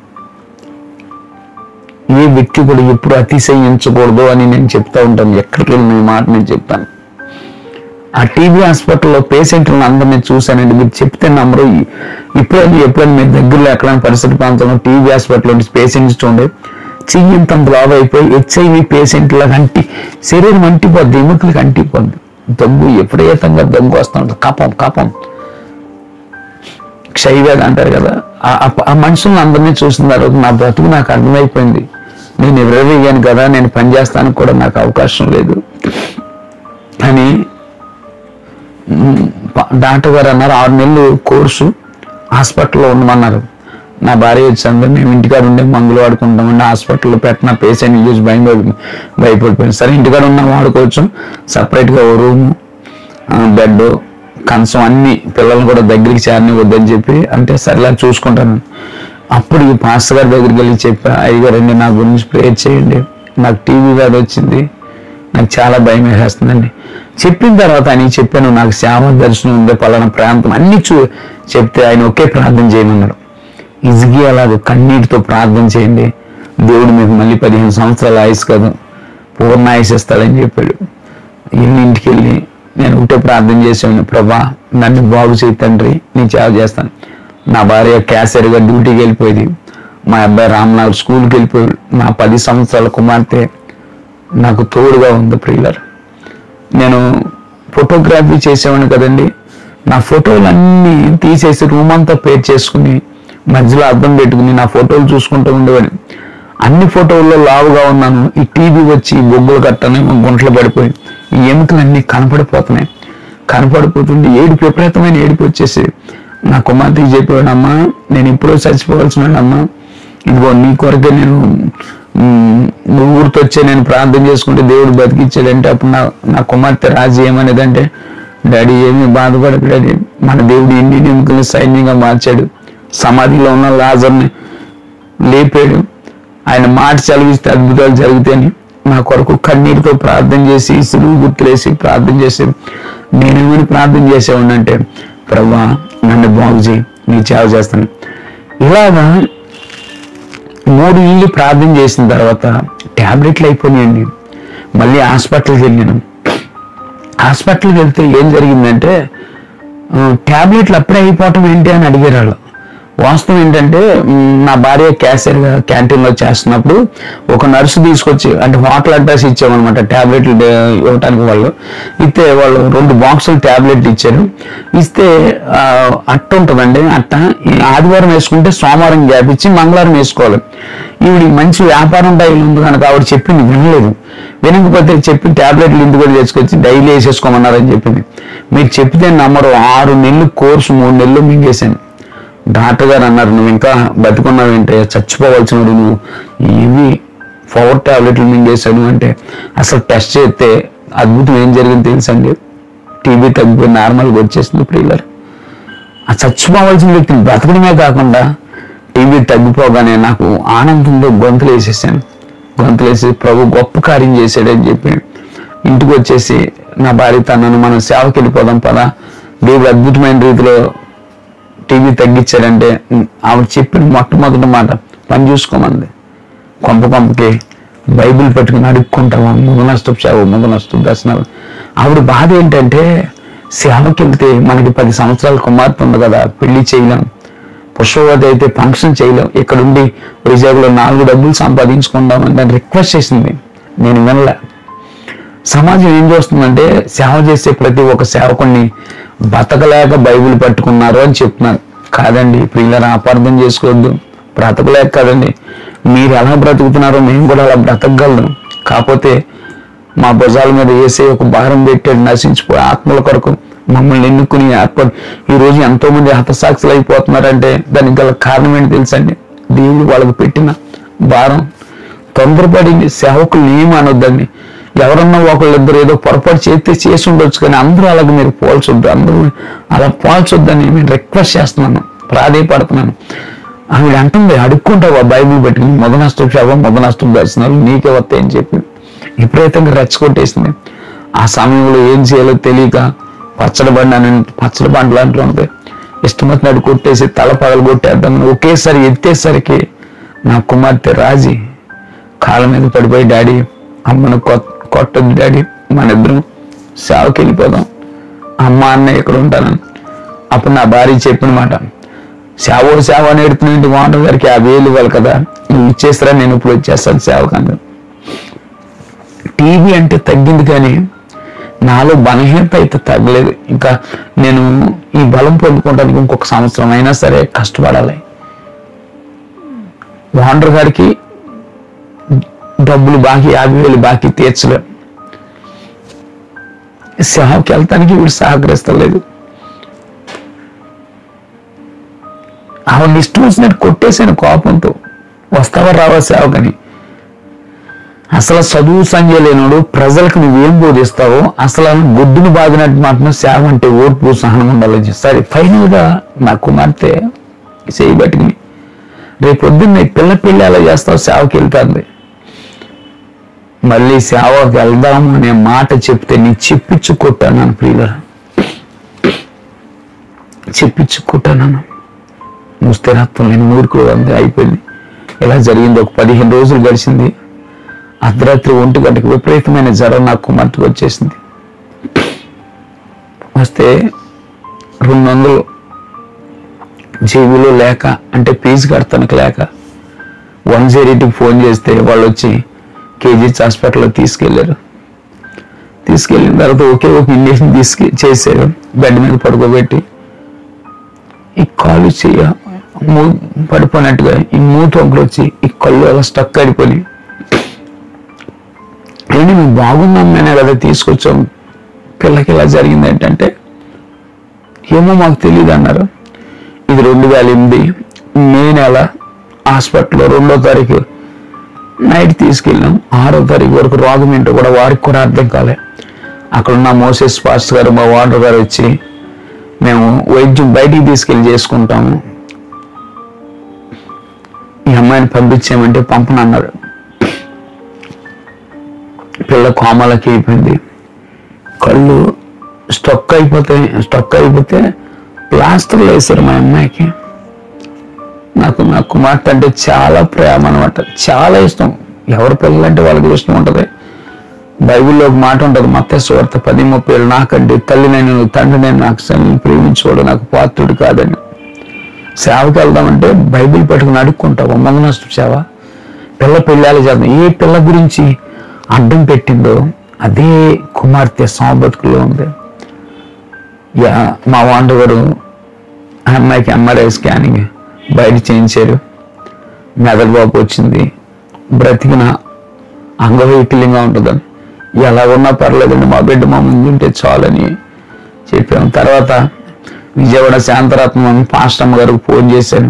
ఏ వ్యక్తి కూడా ఎప్పుడు అతిశయించకూడదు అని నేను చెప్తా ఉంటాను. ఎక్కడికి వెళ్ళిన ఈ మాట నేను చెప్తాను. ఆ టీబీ హాస్పిటల్లో పేషెంట్లను అందరినీ చూశానండి. మీరు చెప్తే నమ్మరు. ఎప్పుడైనా మీ దగ్గరలో ఎక్కడైనా పరిసర ప్రాంతంలో టీబీ హాస్పిటల్లో పేషెంట్స్ చూడండి, చెయ్యంత లావ్ అయిపోయి హెచ్ఐవి పేషెంట్లకు శరీరం అంటిపోద్ది, ఎముకలకు అంటిపోద్ది. దగ్గు విపరీతంగా దగ్గు వస్తూ ఉంటుంది, కపం క్షయవ్యాధి అంటారు కదా. ఆ మనుషులను అందరినీ చూసిన తర్వాత నా బ్రతుకు నాకు అర్థమైపోయింది. నేను విరవీగాను కదా, నేను పనిచేస్తానికి కూడా నాకు అవకాశం లేదు అని డాక్టర్ గారు అన్నారు. 6 నెలలు కోర్సు హాస్పిటల్లో ఉండమన్నారు. నా భార్య వచ్చింది, మేము ఇంటికాడ ఉండే మందులు వాడుకుంటామండి, హాస్పిటల్లో పెట్టిన పేషెంట్ చూసి భయపడిపోయింది. సరే ఇంటికాడ ఉన్నా వాడుకోవచ్చు, సపరేట్గా ఓ రూము, బెడ్, కంచం అన్ని, పిల్లల్ని కూడా దగ్గరికి చేరనివద్దని చెప్పి అంటే సరేలా చూసుకుంటాను. అప్పుడు ఈ పాస్టర్ గారి దగ్గరికి వెళ్ళి చెప్పా, అయ్యగారండి నా గురించి ప్రేయర్ చేయండి, నాకు టీబీ వ్యాధి వచ్చింది, నాకు చాలా భయం వేసేస్తుందండి. చెప్పిన తర్వాత ఆయన చెప్పాను, నాకు శ్యామ దర్శనం ఉండే పలానా ప్రాంతం అన్ని చెప్తే ఆయన ఒకే ప్రార్థన చేయమన్నాడు, ఇజిగి అలాగే కన్నీటితో ప్రార్థన చేయండి, దేవుడు మీకు మళ్ళీ 15 సంవత్సరాల ఆయుష్ కాదు పూర్ణ ఆయుష్ ఇస్తాడని చెప్పాడు. ఇంటికి వెళ్ళి నేను ఒకటే ప్రార్థన చేసాను, ప్రభా నన్ను బాగు చేయి తండ్రి, నేను సేవ చేస్తాను. నా భార్య క్యాషియర్గా డ్యూటీకి వెళ్ళిపోయింది, మా అబ్బాయి రామ్నగర్ స్కూల్కి వెళ్ళిపోయాడు, నా 10 సంవత్సరాల కుమార్తె నాకు తోడుగా ఉంది. ప్రియులర్, నేను ఫోటోగ్రఫీ చేసేవాడిని కదండి, నా ఫోటోలన్నీ తీసేసి రూమ్ అంతా పేర్ చేసుకుని మధ్యలో అద్దం పెట్టుకుని నా ఫోటోలు చూసుకుంటూ ఉండేవాడిని. అన్ని ఫోటోల్లో లావుగా ఉన్నాను. ఈ టీవీ వచ్చి బొగ్గులు కట్టని గుంటలు పడిపోయి ఈ ఎముకలన్నీ కనపడిపోతుంది. విపరీతమైన ఏడుపు వచ్చేసి నా కుమార్తెకి చెప్పేవాడు, అమ్మా నేను ఎప్పుడో చచ్చిపోవాల్సిన అమ్మా, ఇదిగో నీ కొరకే నేను ఊరితో వచ్చే నేను ప్రార్థన చేసుకుంటే దేవుడు బతికిచ్చాడంటే, అప్పుడు నా కుమార్తె రాజు ఏమనేదంటే, డాడీ ఏమీ బాధపడకు డాడీ, మన దేవుడు ఎన్ని ఎముకల్ని సైన్యంగా మార్చాడు, సమాధిలో ఉన్న లాజర్ని లేపాడు, ఆయన మాట చదివిస్తే అద్భుతాలు జరుగుతాయని నా కొరకు కన్నీటితో ప్రార్థన చేసి సులువు గుర్తులేసి ప్రార్థన చేసి నేనేమని ప్రార్థన చేసేవాడినంటే, ప్రభా నన్ను బాగు చేయి, నీ సేవ చేస్తాను. ఇలాగా 3 ఇళ్ళు ప్రార్థన చేసిన తర్వాత ట్యాబ్లెట్లు అయిపోయినాయండి. మళ్ళీ హాస్పిటల్కి వెళ్ళాను. హాస్పిటల్కి వెళ్తే ఏం జరిగిందంటే, ట్యాబ్లెట్లు అప్పుడే అయిపోవటం ఏంటి అని అడిగారు వాళ్ళు. వాస్తవం ఏంటంటే, నా భార్య క్యాషియర్గా క్యాంటీన్లో చేస్తున్నప్పుడు ఒక నర్సు తీసుకొచ్చి అంటే హోటల్ అడ్రస్ ఇచ్చామన్నమాట ట్యాబ్లెట్లు ఇవ్వటానికి. వాళ్ళు ఇస్తే వాళ్ళు 2 బాక్సులు ట్యాబ్లెట్లు ఇచ్చారు. ఇస్తే అట్ట ఉంటుందండి, అట్ట ఆదివారం వేసుకుంటే సోమవారం గ్యాప్ ఇచ్చి మంగళవారం వేసుకోవాలి. ఈవిడికి మంచి వ్యాపారం డైలీ ఉంది కనుక ఆవిడ చెప్పింది వినలేదు. వినకపోతే చెప్పి ట్యాబ్లెట్లు ఇంటికి కూడా తీసుకొచ్చి డైలీ వేసేసుకోమన్నారని చెప్పింది. మీరు చెప్తే నమ్మరు, 6 నెలలు కోర్సు 3 నెలలు మింగేశాను. డాక్టర్ గారు అన్నారు, నువ్వు ఇంకా బతుకున్నావు ఏంటే, చచ్చిపోవాల్సిన నువ్వు ఇవి 4 ట్యాబ్లెట్లు మింగేశాడు అంటే. అసలు టెస్ట్ చేస్తే అద్భుతం ఏం జరిగింది తెలుసండి, టీబీ తగ్గిపోయి నార్మల్గా వచ్చేసింది. ప్రియులర్, ఆ చచ్చిపోవాల్సిన వ్యక్తిని బ్రతకడమే కాకుండా టీబీ తగ్గిపోగానే నాకు ఆనందంలో గొంతులు వేసి ప్రభు గొప్ప కార్యం చేశాడని చెప్పి ఇంటికి వచ్చేసి నా భార్య తనను మనం సేవకి వెళ్ళిపోదాం పదా, దేవుడు అద్భుతమైన రీతిలో టీబీ తగ్గించాడంటే ఆవిడ చెప్పిన మొట్టమొదటి మాట పని చూసుకోమంది. కొంపకి బైబిల్ పెట్టుకుని అడుక్కుంటాము, ముగనష్టపు సేవ, ముగనష్టపు దర్శనాలు. ఆవిడ బాధ ఏంటంటే, సేవకి వెళ్తే మనకి 10 సంవత్సరాల కుమార్తె ఉంది కదా, పెళ్లి చేయలేం, పుష్పవతి అయితే ఫంక్షన్ చేయలేం, ఇక్కడుండి విజయవాడలో 4 డబ్బులు సంపాదించుకుందామని దాన్ని రిక్వెస్ట్ చేసింది. నేను వినలే. సమాజం ఏం చేస్తుందంటే సేవ చేసే ప్రతి ఒక్క సేవకుడిని బతకలేక బైబిల్ పట్టుకున్నారు అని చెప్తున్నారు. కాదండి ప్రియులారా, అపార్థం చేసుకోవద్దు. బ్రతకలేక కాదండి, మీరు ఎలా బ్రతుకుతున్నారో మేము కూడా అలా బ్రతకగలం. కాకపోతే మా భుజాల మీద వేసే ఒక భారం పెట్టాడు, నశించిపోయి ఆత్మల కొరకు మమ్మల్ని ఎన్నుకుని ఏర్పడి ఈరోజు ఎంతో మంది హతసాక్షులు అయిపోతున్నారంటే దానికి గల కారణం ఏంటి తెలుసండి? దేవుడు వాళ్ళకు పెట్టిన భారం. తొందరపడింది సేవకులు ఏమి అనొద్దండి. ఎవరన్నా ఒకళ్ళిద్దరు ఏదో పొరపాటు చేసి ఉండొచ్చు, కానీ అందరూ అలాగే మీరు పోల్చొద్దు. అందరూ అలా పోల్చొద్దని నేను రిక్వెస్ట్ చేస్తున్నాను, ప్రాధేయపడుతున్నాను. ఆవిడ అంటుంది, అడుక్కుంటావు ఆ బైబిల్ పెట్టుకుని మొదనష్టం సేవ మొదనష్టం దర్శనాలు నీకే వస్తాయని చెప్పి విపరీతంగా రెచ్చగొట్టేసింది. ఆ సమయంలో ఏం చేయాలో తెలియక పచ్చడి బండ్లు అంటూ ఉంటాయి, ఇష్టం వచ్చినట్టు కొట్టేసి తల పగలు కొట్టేద్దామని ఒకేసారి ఎత్తేసరికి నా కుమార్తె రాజీ కాళ్ళ మీద పడిపోయి, డాడీ అమ్మను కొట్టద్దు డాడీ, మన ఇద్దరం సేవకి వెళ్ళిపోదాం, అమ్మ అన్న ఇక్కడ ఉంటానని. అప్పుడు నా భార్య చెప్పిన మాట, సేవ అని ఎడుతున్న వాంటర్ గారికి 50,000 ఇవ్వాలి కదా, నువ్వు ఇచ్చేస్తారా, నేను ఇప్పుడు వచ్చేస్తాను సేవకంగా. టీవీ అంటే తగ్గింది కానీ నాలో బలహీనత అయితే తగ్గలేదు. ఇంకా నేను ఈ బలం పొందుకోవడానికి ఇంకొక సంవత్సరం అయినా సరే కష్టపడాలి. వాండర్ గారికి డబ్బులు బాకీ 50,000 బాకీ తీర్చలేదు. సేవకి వెళ్తానికి వీడు సహకరిస్తలేదు. ఆవిడ ఇష్టం వచ్చినట్టు కొట్టేసాను కోపంతో, వస్తావా రావా సేవకని. అసలు చదువు సంజయ్ లేనుడు ప్రజలకు నువ్వేం బోధిస్తావో అసలు గొడ్డును బాధినట్టు మాత్రం సేవ అంటే ఓర్పు సహనం ఉండాలని. సరే ఫైనల్ గా నా కుమార్తె చేయబట్టి రేపు పొద్దున్న పిల్ల అలా చేస్తావు, సేవకి వెళ్తాంది. మళ్ళీ సేవకి వెళ్దాము అనే మాట చెప్తే నీ చెప్పించుకొట్టాను ప్రియుల, చెప్పించుకొట్టాను. నువ్వు స్థిరత్వం నేను ఊరుకు అంది, అయిపోయింది. ఇలా జరిగింది. ఒక 15 రోజులు గడిచింది. అర్ధరాత్రి 1 గంటకు విపరీతమైన జ్వరం నా కుమార్తెకు వచ్చేసింది. వస్తే 200 జేబులో లేక, అంటే ఫీజు కడతానికి లేక 108కి ఫోన్ చేస్తే వాళ్ళు వచ్చి కేజీహెచ్ హాస్పిటల్లో తీసుకెళ్లారు. తీసుకెళ్ళిన తర్వాత ఒకే ఒక ఇంజక్షన్ చేశారు. బెడ్ మీద పడుకోబెట్టి ఈ కాలు చెయ్య పడిపోయినట్టుగా ఈ మూతి ఒకటి వచ్చి ఈ కళ్ళు అలా స్టక్ అయిపోయి, ఏంటి మేము బాగున్నామనే కదా తీసుకొచ్చాం, పిల్లకి ఇలా జరిగింది ఏంటంటే ఏమో మాకు తెలియదు అన్నారు. ఇది 2008 మే నెల హాస్పిటల్లో 2వ తారీఖు నైట్ తీసుకెళ్ళాం. 6వ తారీఖు వరకు రోగం ఏంటో కూడా వారికి కూడా అర్థం కాలే. అక్కడున్న మోసెస్ పాస్టర్ గారు, మా వార్డర్ గారు వచ్చి మేము వైద్యం బయటికి తీసుకెళ్ళి చేసుకుంటాము, ఈ అమ్మాయిని పంపించామంటే పంపనన్నారు. పిల్ల కోమలకి అయిపోయింది. కళ్ళు స్టక్ అయిపోతే ప్లాస్టర్లు వేశారు మా అమ్మాయికి. నాకు నా కుమార్తె అంటే చాలా ప్రేమ అనమాట, చాలా ఇష్టం. ఎవరి పిల్లలంటే వాళ్ళకి ఇష్టం ఉంటుంది. బైబిల్లో ఒక మాట ఉంటుంది, మత్తయి సువార్త 10:30, నాకంటే తల్లి నేను తండ్రి నేను నాకు ప్రేమించుకోవడం నాకు పాత్రుడు కాదని. సేవకి వెళ్దామంటే బైబిల్ పెట్టుకుని అడుక్కుంటావు. మొదనష్టం సేవ, పిల్ల పెళ్ళాలి చేద్దాం. ఏ పిల్ల గురించి అడ్డం పెట్టిందో అదే కుమార్తె బతుకులో ఉంది. మా వాండర్ గారు అమ్మాయికి MRI స్కానింగ్ బయట చేయించారు. మెదడుబాబు వచ్చింది, బ్రతికిన అంగవైకల్యంగా ఉంటుందని. ఎలా ఉన్నా పర్లేదండి, మా బిడ్డ మా ముందు ఉంటే చాలని చెప్పాము. తర్వాత విజయవాడ శాంతరత్నం పాస్టమ్మ గారికి ఫోన్ చేశాను.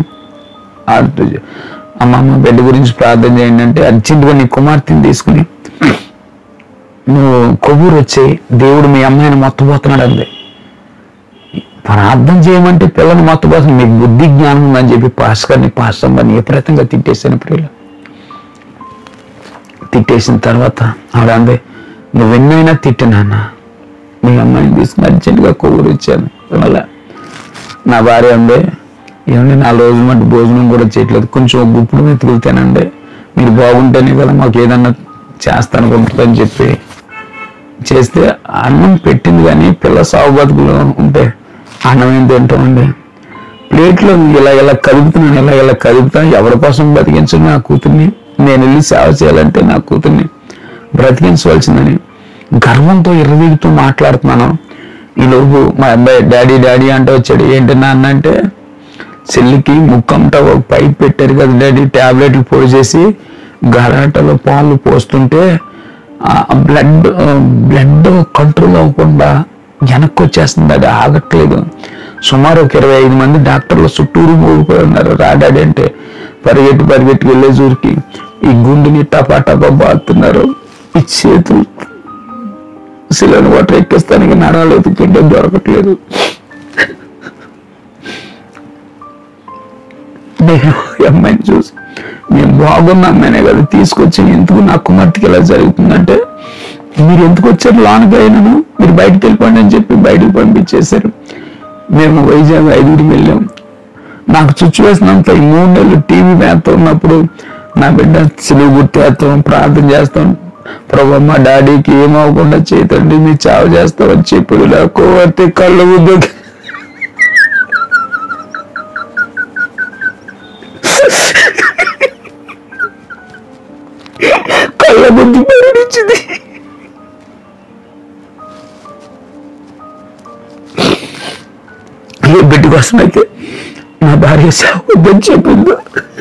అమ్మ బిడ్డ గురించి ప్రార్థన చేయండి అంటే, అర్జెంటుగా నీ కుమార్తెని తీసుకుని నువ్వు కొవ్వూరు వచ్చి దేవుడు మీ అమ్మాయిని మొత్తపోతున్నాడు అంది. ప్రార్థన చేయమంటే పిల్లని మొత్తపోతుంది, మీకు బుద్ధి జ్ఞానం ఉందని చెప్పి పాస్టమ్మని విపరీతంగా తిట్టేశాను. ప్రియులు తిట్టేసిన తర్వాత ఆవిడ అందే, నువ్వు ఎన్నైనా తిట్టినాన్న, మీ అమ్మాయిని తీసుకుని అర్జెంటుగా కొవ్వూరు వచ్చాను. మళ్ళా నా భార్య అందే, ఏమంటే 4 రోజుల మటు భోజనం కూడా చేయట్లేదు, కొంచెం గుప్పుడు మెతుకులు తినండి, మీరు బాగుంటేనే కదా మాకు ఏదన్నా చేస్తాను కొంటుందని చెప్పి చేస్తే అన్నం పెట్టింది. కానీ పిల్ల సాగు బతుకులు ఉంటే అన్నం ఏం తింటామండి. ప్లేట్లో ఇలా కదుపుతాను. ఎవరి కోసం బతికించను నా కూతుర్ని, నేను వెళ్ళి సేవ చేయాలంటే నా కూతుర్ని బ్రతికించవలసిందని గర్వంతో ఇరవీగుతూ మాట్లాడుతున్నాను. ఈలోపు మా అబ్బాయి డాడీ డాడీ అంటే వచ్చాడు. ఏంటి నాన్న అంటే, చెల్లికి ముక్కంట ఒక పైప్ పెట్టారు కదా డాడీ, టాబ్లెట్లు పొడి చేసి గరాటలో పాలు పోస్తుంటే బ్లడ్ కంట్రోల్ అవ్వకుండా వెనక్కి వచ్చేస్తుంది, అది ఆగట్లేదు. సుమారు ఒక 25 మంది డాక్టర్లు చుట్టూరు మూగిపోయి ఉన్నారు. రాడాడి అంటే పరిగెట్టి వెళ్ళే చూరికి ఈ గుండెని టపా బాతున్నారు. ఈ చేతులు సిలిండర్ వాటర్ ఎక్కిస్తానికి నరాలు ఎత్తుకుంటే దొరకట్లేదు. నేను అమ్మాయిని చూసి, నేను బాగున్న అమ్మాయినే కదా తీసుకొచ్చి, ఎందుకు నా కుమార్తెకి ఎలా జరుగుతుందంటే, మీరు ఎందుకు వచ్చారు లోనికి అయినాను, మీరు బయటకు వెళ్ళిపోండి అని చెప్పి బయటకు పంపించేశారు. మేము వైజాగ్ 5 వెళ్ళాం. నాకు సిచ్యువేషనంతా ఈ 3 నెలలు టీవీ వేస్తా ఉన్నప్పుడు నా బిడ్డ సిలువు గుర్తేస్తాం, ప్రార్థన చేస్తాం, ప్రభు మా డాడీకి ఏమవకుండా చేతండి, మీ చావు చేస్తామని చెప్పి కోవర్తే కళ్ళు ముద్దు కళ్ళ ముందు మరణించింది. ఏ బిడ్డ కోసం అయితే నా భార్య వద్దని చెప్పిందో,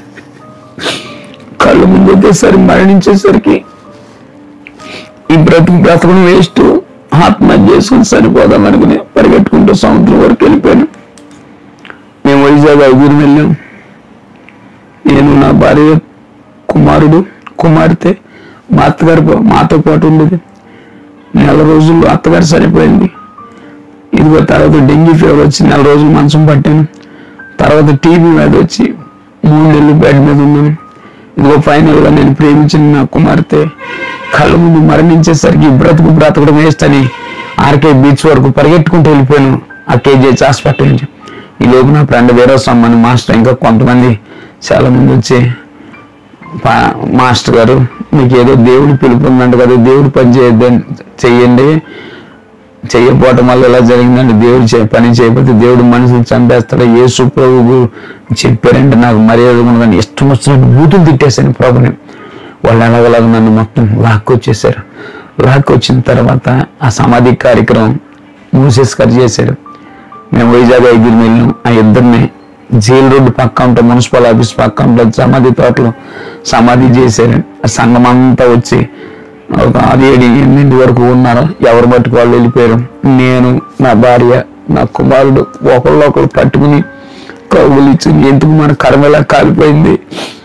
కళ్ళ ముందు వచ్చేసరి మరణించేసరికి ఈ బ్రతకడం వేస్ట్, ఆత్మహత్య చేసుకుని సరిపోదాం అనుకుని పరిగెట్టుకుంటూ సముద్రం వరకు వెళ్ళిపోయాను. మేము వైజాగ్ 5 వెళ్ళాం. నేను, నా భార్య, కుమారుడు, కుమార్తె, మా అత్తగారు మాతో పాటు ఉండేది. 4 రోజుల్లో అత్తగారు సరిపోయింది. ఇదిగో తర్వాత డెంగ్యూ ఫీవర్ వచ్చి 4 రోజులు మంచం పట్టాను. తర్వాత టీబీ మీద వచ్చి 3 నెలలు బెడ్ మీద ఉన్నాను. ఇదిగో ఫైనల్గా నేను ప్రేమించిన నా కుమార్తె కళ్ళ ముందు మరణించేసరికి బ్రతకడం వేస్ట్ అని ఆర్కే బీచ్ వరకు పరిగెట్టుకుంటూ వెళ్ళిపోయాను ఆ కేజీహెచ్ హాస్పిటల్ నుంచి. ఈ లోపు నా ఫ్రెండ్ వేరే సమ్మని మాస్టర్, ఇంకా కొంతమంది చాలా మంది వచ్చి, మాస్టర్ గారు మీకు ఏదో దేవుడు పిలుపు ఉందంట కదా, దేవుడు పని చెయ్యండి, చెయ్యకపోవటం వల్ల ఎలా జరిగిందంటే, దేవుడు పని చేయకపోతే దేవుడు మనుషులు చంపేస్తాడు, యేసు ప్రభువు చెప్పారంటే నాకు మర్యాద ఉండదని ఇష్టం వచ్చినట్టు బూతులు తిట్టేశాను ప్రభుని. వాళ్ళు ఎలాగలాగా నన్ను మొత్తం లాక్కొచ్చేసారు. లాక్కొచ్చిన తర్వాత ఆ సమాధి కార్యక్రమం మూసేస్ గారు చేశాడు. మేము వైజాగ్ 5 వెళ్ళాం. ఆ ఇద్దరిని జైలు రోడ్డు పక్క ఉంటే, మున్సిపల్ ఆఫీస్ పక్క ఉంటే సమాధి తోటలో సమాధి చేశారు. ఆ సంఘం అంతా వచ్చి ఒక 6-8 వరకు ఉన్నారు. ఎవరు బట్టుకు వాళ్ళు వెళ్ళిపోయారు. నేను, నా భార్య, నా కుమారుడు ఒకళ్ళు పట్టుకుని కౌగులు ఇచ్చి, ఎందుకు మన కర్మ ఎలా కాలిపోయింది,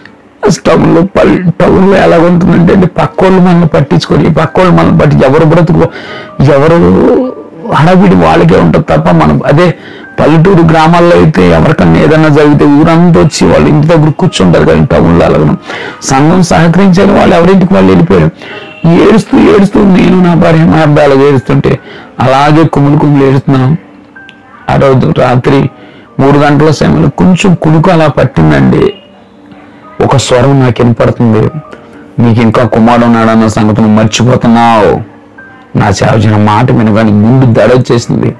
టౌన్లో ఎలా ఉంటుందంటే పక్కోళ్ళు మనల్ని పట్టించుకొని, పక్కోళ్ళు మనల్ని పట్టి ఎవరు బ్రతుకు ఎవరు హడావిడి వాళ్ళకే ఉంటుంది తప్ప, మనం అదే పల్లెటూరు గ్రామాల్లో అయితే ఎవరికన్నా ఏదన్నా జరిగితే ఊరంతా వచ్చి వాళ్ళు ఇంటి దగ్గర కూర్చుంటారు. కానీ టౌన్లో అలాగను సంఘం సహకరించాలి, వాళ్ళు ఎవరింటికి వాళ్ళు వెళ్ళిపోయారు. ఏడుస్తూ నేను, నా భార్య, మా అబ్బాయి అలాగే ఏడుస్తుంటే అలాగే కుమ్ములు ఏడుస్తున్నాం. ఆ రోజు రాత్రి 3 గంటల సమయంలో కొంచెం కునుకు అలా పట్టిందండి. ఒక స్వరం నాకు వినపడుతుంది, నీకు ఇంకా కుమారుడు ఉన్నాడన్న సంగతిని మర్చిపోతున్నావు. నా సేవ చేసిన మాట వినగానే గుండు దడొచ్చేసింది.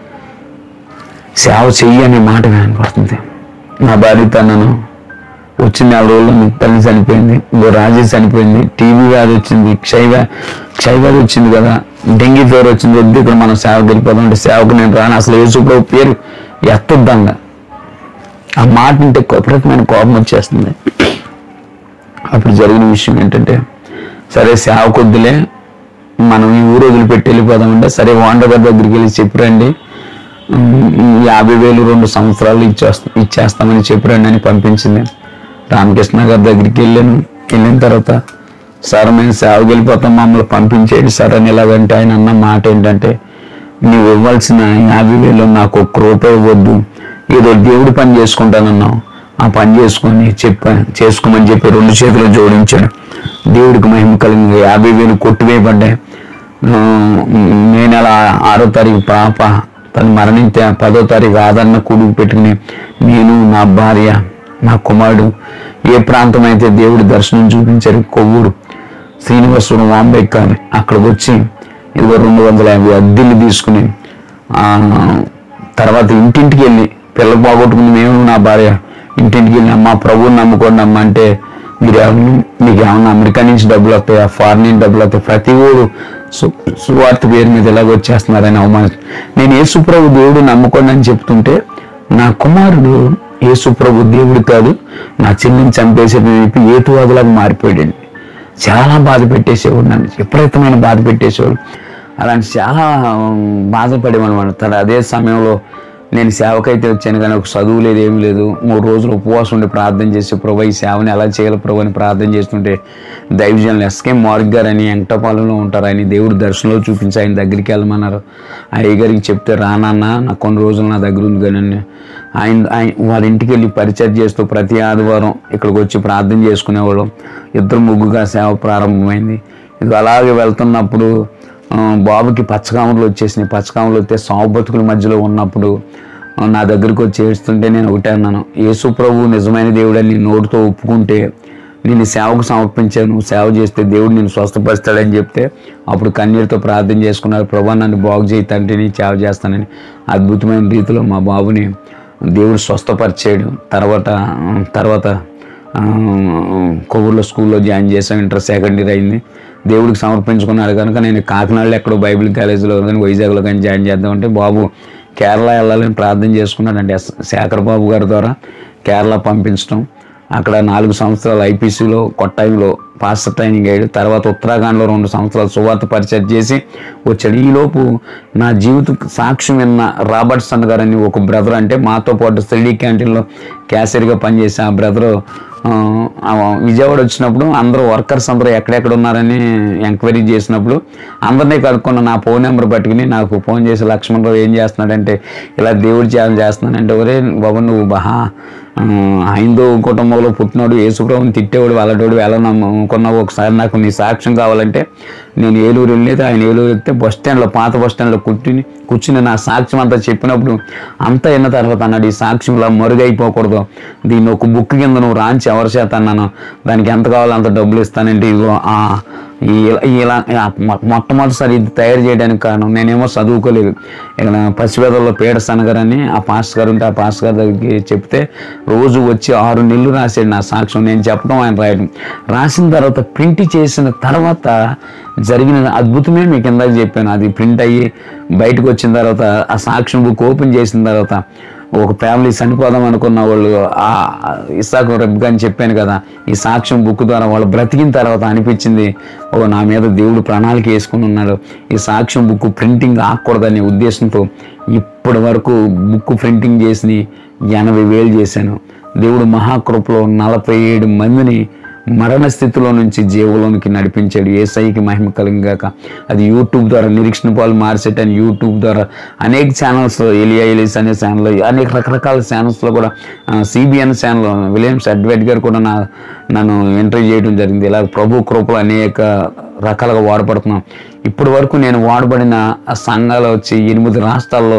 సేవ చెయ్యి అనే మాట వినపడుతుంది. నా భార్య తనను వచ్చి 4 రోజుల్లో తల్లి చనిపోయింది, రాజీ చనిపోయింది, టీబీ వ్యాధి వచ్చింది, క్షయవ్యాధి వచ్చింది కదా, డెంగ్యూ ఫీవర్ వచ్చింది. వద్దు ఇక్కడ మనం సేవకు వెళ్ళిపోదాం అంటే సేవకు నేను రాను, అసలు యేసుప్రభు పేరు ఎత్తొద్దంగా. ఆ మాట ఉంటే విపరీతమైన కోపం వచ్చేస్తుంది. అప్పుడు జరిగిన విషయం ఏంటంటే, సరే సేవకొద్దులే, మనం ఈ ఊరు వదిలిపెట్టి వెళ్ళిపోదామంటే, సరే ఓనర్ గారి దగ్గరికి వెళ్ళి చెప్పిరండి, 50,000 2 సంవత్సరాలు ఇచ్చేస్తామని చెప్పిరండి అని పంపించింది. రామకృష్ణ గారి దగ్గరికి వెళ్ళిన తర్వాత, సార్ మేము సేవకి వెళ్ళిపోతాం, మమ్మల్ని పంపించేయండి సార్ అని ఎలాగంటే, ఆయన అన్న మాట ఏంటంటే, నీవు ఇవ్వాల్సిన 50,000 నాకు 1 రూపాయి వద్దు, ఏదో దేవుడి పని చేసుకుంటానన్నావు, ఆ పని చేసుకోమని చెప్పి 2 చేతులు జోడించాడు. దేవుడికి మహిమ కలిగింది. 50,000 కొట్టివేయబడ్డాయి. మే నెల 6వ తారీఖు పాప తను మరణించే 10వ తారీఖు ఆదరణ కూడుకు పెట్టుకుని నేను, నా భార్య, నా కుమారుడు ఏ ప్రాంతం అయితే దేవుడి దర్శనం చూపించారు, కొవ్వూరు శ్రీనివాసుడు వాంబేకాని, అక్కడికి వచ్చి ఇదిగో 250 అద్దెలు తీసుకుని తర్వాత ఇంటింటికి వెళ్ళి పిల్లలు పోగొట్టుకుని మేము, నా భార్య ఇంటింటికి వెళ్ళి, అమ్మ ప్రభువుని నమ్ముకోండి అమ్మ అంటే మీకు ఏమన్నా అమెరికా నుంచి డబ్బులు వస్తాయా, ఫారిన్ నుంచి డబ్బులు వస్తాయి, ప్రతి ఊరు సువార్త పేరు మీద ఇలాగ వచ్చేస్తున్నారని అవమానం. నేను యేసుప్రభు దేవుడు నమ్ముకోండి అని చెప్తుంటే నా కుమారుడు యేసుప్రభు దేవుడు కాదు, నా చెల్లిని చంపేసేదని చెప్పి ఏతువాదులాగా మారిపోయాడండి. చాలా బాధ పెట్టేసేవాడు, నన్ను విపరీతమైన బాధ పెట్టేసేవాడు. అలాంటి చాలా బాధపడేమనమాట. అదే సమయంలో నేను సేవకైతే వచ్చాను, కానీ ఒక చదువు లేదు, ఏమి లేదు. 3 రోజులు ఉపవాసం ఉండి ప్రార్థన చేసి ప్రభు ఈ సేవని ఎలా చేయాలి ప్రభు అని ప్రార్థన చేస్తుంటే దైవజనులు ఎస్కే మార్గ్ గారు అని వెంకటపాలెంలో ఉంటారు, ఆయన దేవుడు దర్శనంలో చూపించి ఆయన దగ్గరికి వెళ్ళమన్నారు. అయ్యగారికి చెప్తే రానన్నా నాకు కొన్ని రోజులు నా దగ్గర ఉంది కానీ ఆయన వాళ్ళ ఇంటికి వెళ్ళి పరిచయం చేస్తూ ప్రతి ఆదివారం ఇక్కడికి వచ్చి ప్రార్థన చేసుకునేవాళ్ళం. 2-3గా సేవ ప్రారంభమైంది. ఇది అలాగే వెళ్తున్నప్పుడు బాబుకి పచ్చకాములు వచ్చేసినాయి. పచ్చకాములు వస్తే సాగు బతుకుల మధ్యలో ఉన్నప్పుడు నా దగ్గరికి వచ్చి ఏడుస్తుంటే నేను ఒకటే అన్నాను, యేసు ప్రభు నిజమైన దేవుడని నోటితో ఒప్పుకుంటే నేను సేవకు సమర్పించాను, సేవ చేస్తే దేవుడు నేను స్వస్థపరుస్తాడని చెప్తే అప్పుడు కన్నీరుతో ప్రార్థన చేసుకున్నారు, ప్రభు నన్ను బాగు చేయి తండ్రి, నేను సేవ చేస్తానని. అద్భుతమైన రీతిలో మా బాబుని దేవుడు స్వస్థపరిచాడు. తర్వాత కొవ్వూరులో స్కూల్లో జాయిన్ చేశాను, ఇంటర్ సెకండ్ ఇయర్ అయింది. దేవుడికి సమర్పించుకున్నాడు కనుక నేను కాకినాడలో ఎక్కడో బైబిల్ కాలేజీలో కానీ వైజాగ్లో కానీ జాయిన్ చేద్దామంటే బాబు కేరళ వెళ్ళాలని ప్రార్థన చేసుకున్నాడంటే శేఖర్ బాబు గారి ద్వారా కేరళ పంపించడం. అక్కడ 4 సంవత్సరాలు ఐపీసీలో కొట్టాయిలో పాస్టర్ ట్రైనింగ్ అయ్యాడు. తర్వాత ఉత్తరాఖండ్లో 2 సంవత్సరాలు సువార్త పరిచయం చేసి వచ్చాడు. ఈలోపు నా జీవిత సాక్ష్యం విన్న రాబర్ట్సన్ గారు అని ఒక బ్రదర్, అంటే మాతో పాటు స్టడీ క్యాంటీన్లో క్యాషియర్గా పనిచేసి ఆ బ్రదరు విజయవాడ వచ్చినప్పుడు అందరూ వర్కర్స్ అందరూ ఎక్కడెక్కడ ఉన్నారని ఎంక్వైరీ చేసినప్పుడు అందరినీ కనుక్కున్న నా ఫోన్ నెంబర్ పట్టుకుని నాకు ఫోన్ చేసి లక్ష్మణరావు ఏం చేస్తున్నాడంటే ఇలా దేవుడి ధ్యానం చేస్తున్నానంటే, ఒరే బాబు నువ్వు హైందవ కుటుంబంలో పుట్టినోడు, యేసుప్రభుని తిట్టేవాడు, వాళ్ళటోడు ఎలా నమ్ముకున్నావు, ఒకసారి నాకు నీ సాక్ష్యం కావాలంటే నేను ఏలూరు వెళ్ళేది, ఆయన ఏలూరు వెళ్తే బస్ స్టాండ్లో పాత బస్ స్టాండ్లో కూర్చుని నా సాక్ష్యం అంతా చెప్పినప్పుడు అంతా విన్న తర్వాత అన్నాడు, ఈ సాక్ష్యం ఇలా మరుగైపోకూడదు, దీన్ని ఒక బుక్ కింద నువ్వు రాంచి ఎవరి చేత అన్నాను, దానికి ఎంత కావాలో అంత డబ్బులు ఇస్తానంటే ఇదిగో ఇలా మొట్టమొదటిసారి ఇది తయారు చేయడానికి కారణం నేనేమో చదువుకోలేదు. ఇక్కడ పసివేదల్లో పీడసన గారు అని ఆ పాస్టర్ గారు ఉంటే ఆ పాస్టర్ గారి దగ్గరికి చెప్తే రోజు వచ్చి 6 నెలలు రాసాడు నా సాక్ష్యం. నేను చెప్పడం ఆయన రాయడం. రాసిన తర్వాత ప్రింట్ చేసిన తర్వాత జరిగిన అద్భుతమే మీకు ఇందాక చెప్పాను. అది ప్రింట్ అయ్యి బయటకు వచ్చిన తర్వాత ఆ సాక్ష్యం బుక్ ఓపెన్ చేసిన తర్వాత ఒక ఫ్యామిలీ చనిపోదాం అనుకున్న వాళ్ళు ఇస్సాకు రెబ్బగా అని చెప్పాను కదా, ఈ సాక్ష్యం బుక్ ద్వారా వాళ్ళు బ్రతికిన తర్వాత అనిపించింది, నా మీద దేవుడు ప్రణాళిక వేసుకుని ఉన్నాడు, ఈ సాక్ష్యం బుక్ ప్రింటింగ్ ఆకూడదనే ఉద్దేశంతో ఇప్పటి వరకు బుక్ ప్రింటింగ్ చేసి 80,000 చేశాను. దేవుడు మహాకృపలో 47 మందిని మరణ స్థితిలో నుంచి జీవులోనికి నడిపించాడు. యేసయ్యకి మహిమ కలిగాక. అది యూట్యూబ్ ద్వారా నిరీక్షణ పాలు మార్సెట్ అని యూట్యూబ్ ద్వారా అనేక ఛానల్స్లో ఎలియా ఎలిస్ అనే ఛానల్లో అనేక రకరకాల ఛానల్స్లో కూడా సిబిఎన్ ఛానల్ విలియమ్స్ అడ్వైట్ గారు కూడా నన్ను ఇంటర్వ్యూ చేయడం జరిగింది. ఇలా ప్రభు కృపలు అనేక రకాలుగా వాడబడుతున్నాం. ఇప్పటి వరకు నేను వాడబడిన సంఘాలు వచ్చి 8 రాష్ట్రాల్లో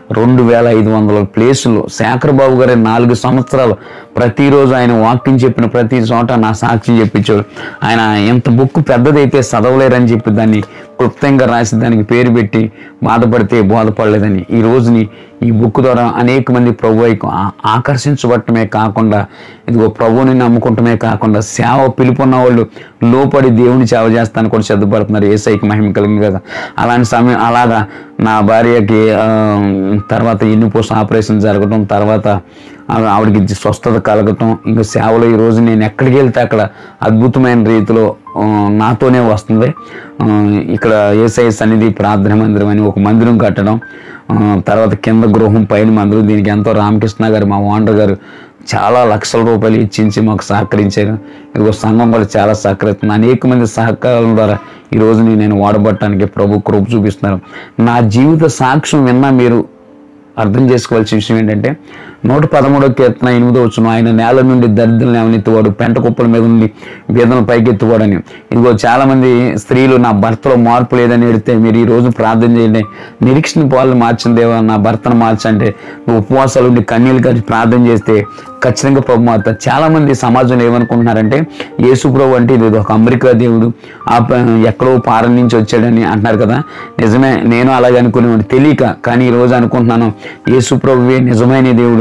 2,500 ప్లేసులు. శేఖర్ బాబు గారి 4 సంవత్సరాలు ప్రతిరోజు ఆయన వాక్యం చెప్పిన ప్రతి చోట నా సాక్షి చెప్పించాడు. ఆయన ఎంత బుక్ పెద్దదైతే చదవలేరని చెప్పి దాన్ని క్లుప్తంగా రాసి దానికి పేరు పెట్టి బాధపడితే బోధపడలేదని ఈ రోజుని ఈ బుక్ ద్వారా అనేక మంది ప్రభు ఆకర్షించబడటమే కాకుండా ఇదిగో ప్రభువుని నమ్ముకుంటమే కాకుండా సేవ పిలుపున్న వాళ్ళు లోపడి దేవుని సేవ చేస్తాను కూడా సిద్ధపడుతున్నారు. యేసయ్యకి మహిమ కలిగింది కదా. అలాంటి సమయం అలాగా నా భార్యకి తర్వాత ఎన్నిపోసం ఆపరేషన్ జరగటం, తర్వాత ఆవిడకి స్వస్థత కలగటం, ఇంకా సేవలో ఈరోజు నేను ఎక్కడికి వెళ్తే అక్కడ అద్భుతమైన రీతిలో నాతోనే వస్తుంది. ఇక్కడ యేసయ్య సన్నిధి ప్రార్థన మందిరం అని ఒక మందిరం కట్టడం, తర్వాత కింద గృహం పైన మందిరం. దీనికి ఎంతో రామకృష్ణ గారు మా ఓనర్ గారు చాలా లక్షల రూపాయలు ఇచ్చించి మాకు సహకరించారు. ఇదిగో సంఘం కూడా చాలా సహకరిస్తుంది. అనేక మంది సహకారం ద్వారా ఈరోజు నేను వాడబట్టడానికి ప్రభు కృప చూపిస్తున్నారు. నా జీవిత సాక్ష్యం విన్నా మీరు అర్థం చేసుకోవాల్సిన విషయం ఏంటంటే 113వ కీర్తన 8వ వచనం, ఆయన నేల నుండి దరిద్రులను లేవనెత్తువాడు, పెంట కుప్పల మీద నుండి బీదలను పైకెత్తువాడని. ఇదిగో చాలామంది స్త్రీలు నా భర్తలో మార్పు లేదని ఎడితే మీరు ఈరోజు ప్రార్థన చేయండి, నిరీక్షణ పాలు మార్చిన దేవా నా భర్తను మార్చంటే నువ్వు ఉపవాసాలు ఉండి కన్నీళ్ళు కలిసి ప్రార్థన చేస్తే ఖచ్చితంగా ప్రభు మారుతారు. చాలామంది సమాజంలో ఏమనుకుంటున్నారంటే యేసు ప్రభు అంటే ఇది ఒక అమెరికా దేవుడు, ఎక్కడో పారం నుంచి వచ్చాడని అంటున్నారు కదా. నిజమే, నేను అలాగే అనుకునేవాడిని తెలియక. కానీ ఈరోజు అనుకుంటున్నాను యేసు ప్రభువే నిజమైన దేవుడు.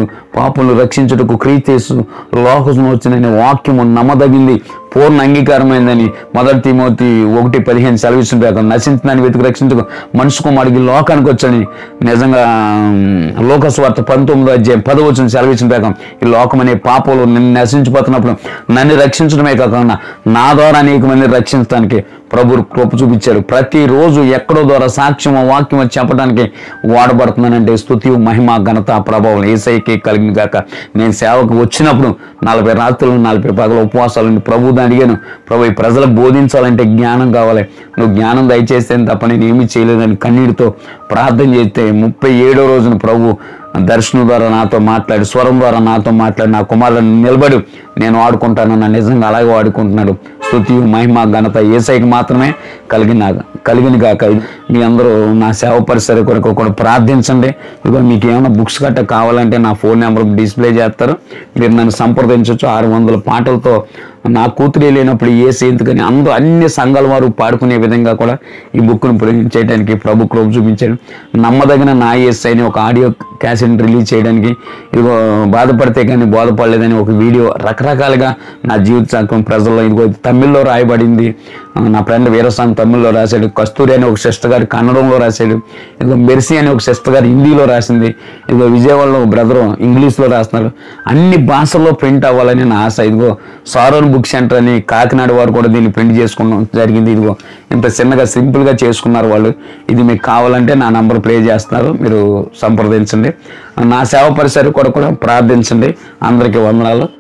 పాపులను రక్షించుటకు క్రీస్తు లోకమున వచ్చిన వాక్యము నమ్మదగింది, పూర్ణ అంగీకారమైందని 1 తిమోతి 1:15 సెలవిస్తుంది ప్రకారం నశించడాన్ని వెతికి రక్షించుకు మనుషు కుమారుడికి లోకానికి వచ్చని నిజంగా లోకస్వార్త 19:10 సెలవిచ్చిన ప్రకారం ఈ లోకం అనే పాపంలో నిన్ను నశించిపోతున్నప్పుడు నన్ను రక్షించడమే కాకుండా నా ద్వారా అనేక మందిని రక్షించడానికి ప్రభు కృప చూపించాడు. ప్రతిరోజు ఎక్కడో ద్వారా సాక్ష్యమో వాక్యమో చెప్పడానికి వాడబడుతున్నానంటే స్తుతి మహిమ ఘనత ప్రభావం యేసయ్యకే కలిగిన గాక. నేను సేవకు వచ్చినప్పుడు 40 రాత్రులు 40 పగలు ఉపవాసాలు ప్రభువుని అడిగాను, ప్రభు ఈ ప్రజలకు బోధించాలంటే జ్ఞానం కావాలి, నువ్వు జ్ఞానం దయచేస్తే తప్ప నేను ఏమీ చేయలేదని కన్నీటితో ప్రార్థన చేస్తే 37వ రోజున ప్రభు దర్శనం ద్వారా నాతో మాట్లాడి, స్వరం ద్వారా నాతో మాట్లాడి, నా కుమారులను నిలబడి నేను వాడుకుంటానన్న నిజంగా అలాగే వాడుకుంటున్నాడు. స్తుతి మహిమ ఘనత యేసయ్యకి మాత్రమే కలిగిన గాక. మీ అందరూ నా సేవ పరిసర కొరకు కూడా ప్రార్థించండి. ఇదిగో మీకు ఏమైనా బుక్స్ గట్ట కావాలంటే నా ఫోన్ నెంబర్ డిస్ప్లే చేస్తారు, మీరు నన్ను సంప్రదించవచ్చు. 600 పాటలతో నా కూతురే లేనప్పుడు ఏసీ ఎందుకని అందరూ అన్ని సంఘాల వారు పాడుకునే విధంగా కూడా ఈ బుక్ను ప్రింట్ చేయడానికి ప్రభు కృప చూపించాడు. నమ్మదగిన నా యేసయ్య అని ఒక ఆడియో క్యాసెట్ రిలీజ్ చేయడానికి, ఇదిగో బాధపడితే కానీ బోధపడలేదని ఒక వీడియో, రకరకాలుగా నా జీవిత సాక్ష్యం ప్రజల్లో ఇదిగో తమిళ్లో రాయబడింది. నా ఫ్రెండ్ వీరస్వామి తమిళ్లో రాశాడు, కస్తూరి అని ఒక సిస్టర్ గారు కన్నడంలో రాశాడు, ఇదిగో మెర్సీ అని ఒక సిస్టర్ గారు హిందీలో రాసింది, ఇదిగో విజయవాడలో ఒక బ్రదరు ఇంగ్లీష్లో రాస్తున్నారు. అన్ని భాషల్లో ప్రింట్ అవ్వాలని నా ఆశ. ఇదిగో సారోన్ బుక్ సెంటర్ అని కాకినాడ వారు కూడా దీన్ని ప్రింట్ చేసుకోవడం జరిగింది. ఇదిగో ఇంత చిన్నగా సింపుల్గా చేసుకున్నారు వాళ్ళు. ఇది మీకు కావాలంటే నా నంబర్ ప్లే చేస్తున్నారు, మీరు సంప్రదించండి. నా సేవ పరిసర కూడా ప్రార్థించండి. అందరికీ వందనాలు.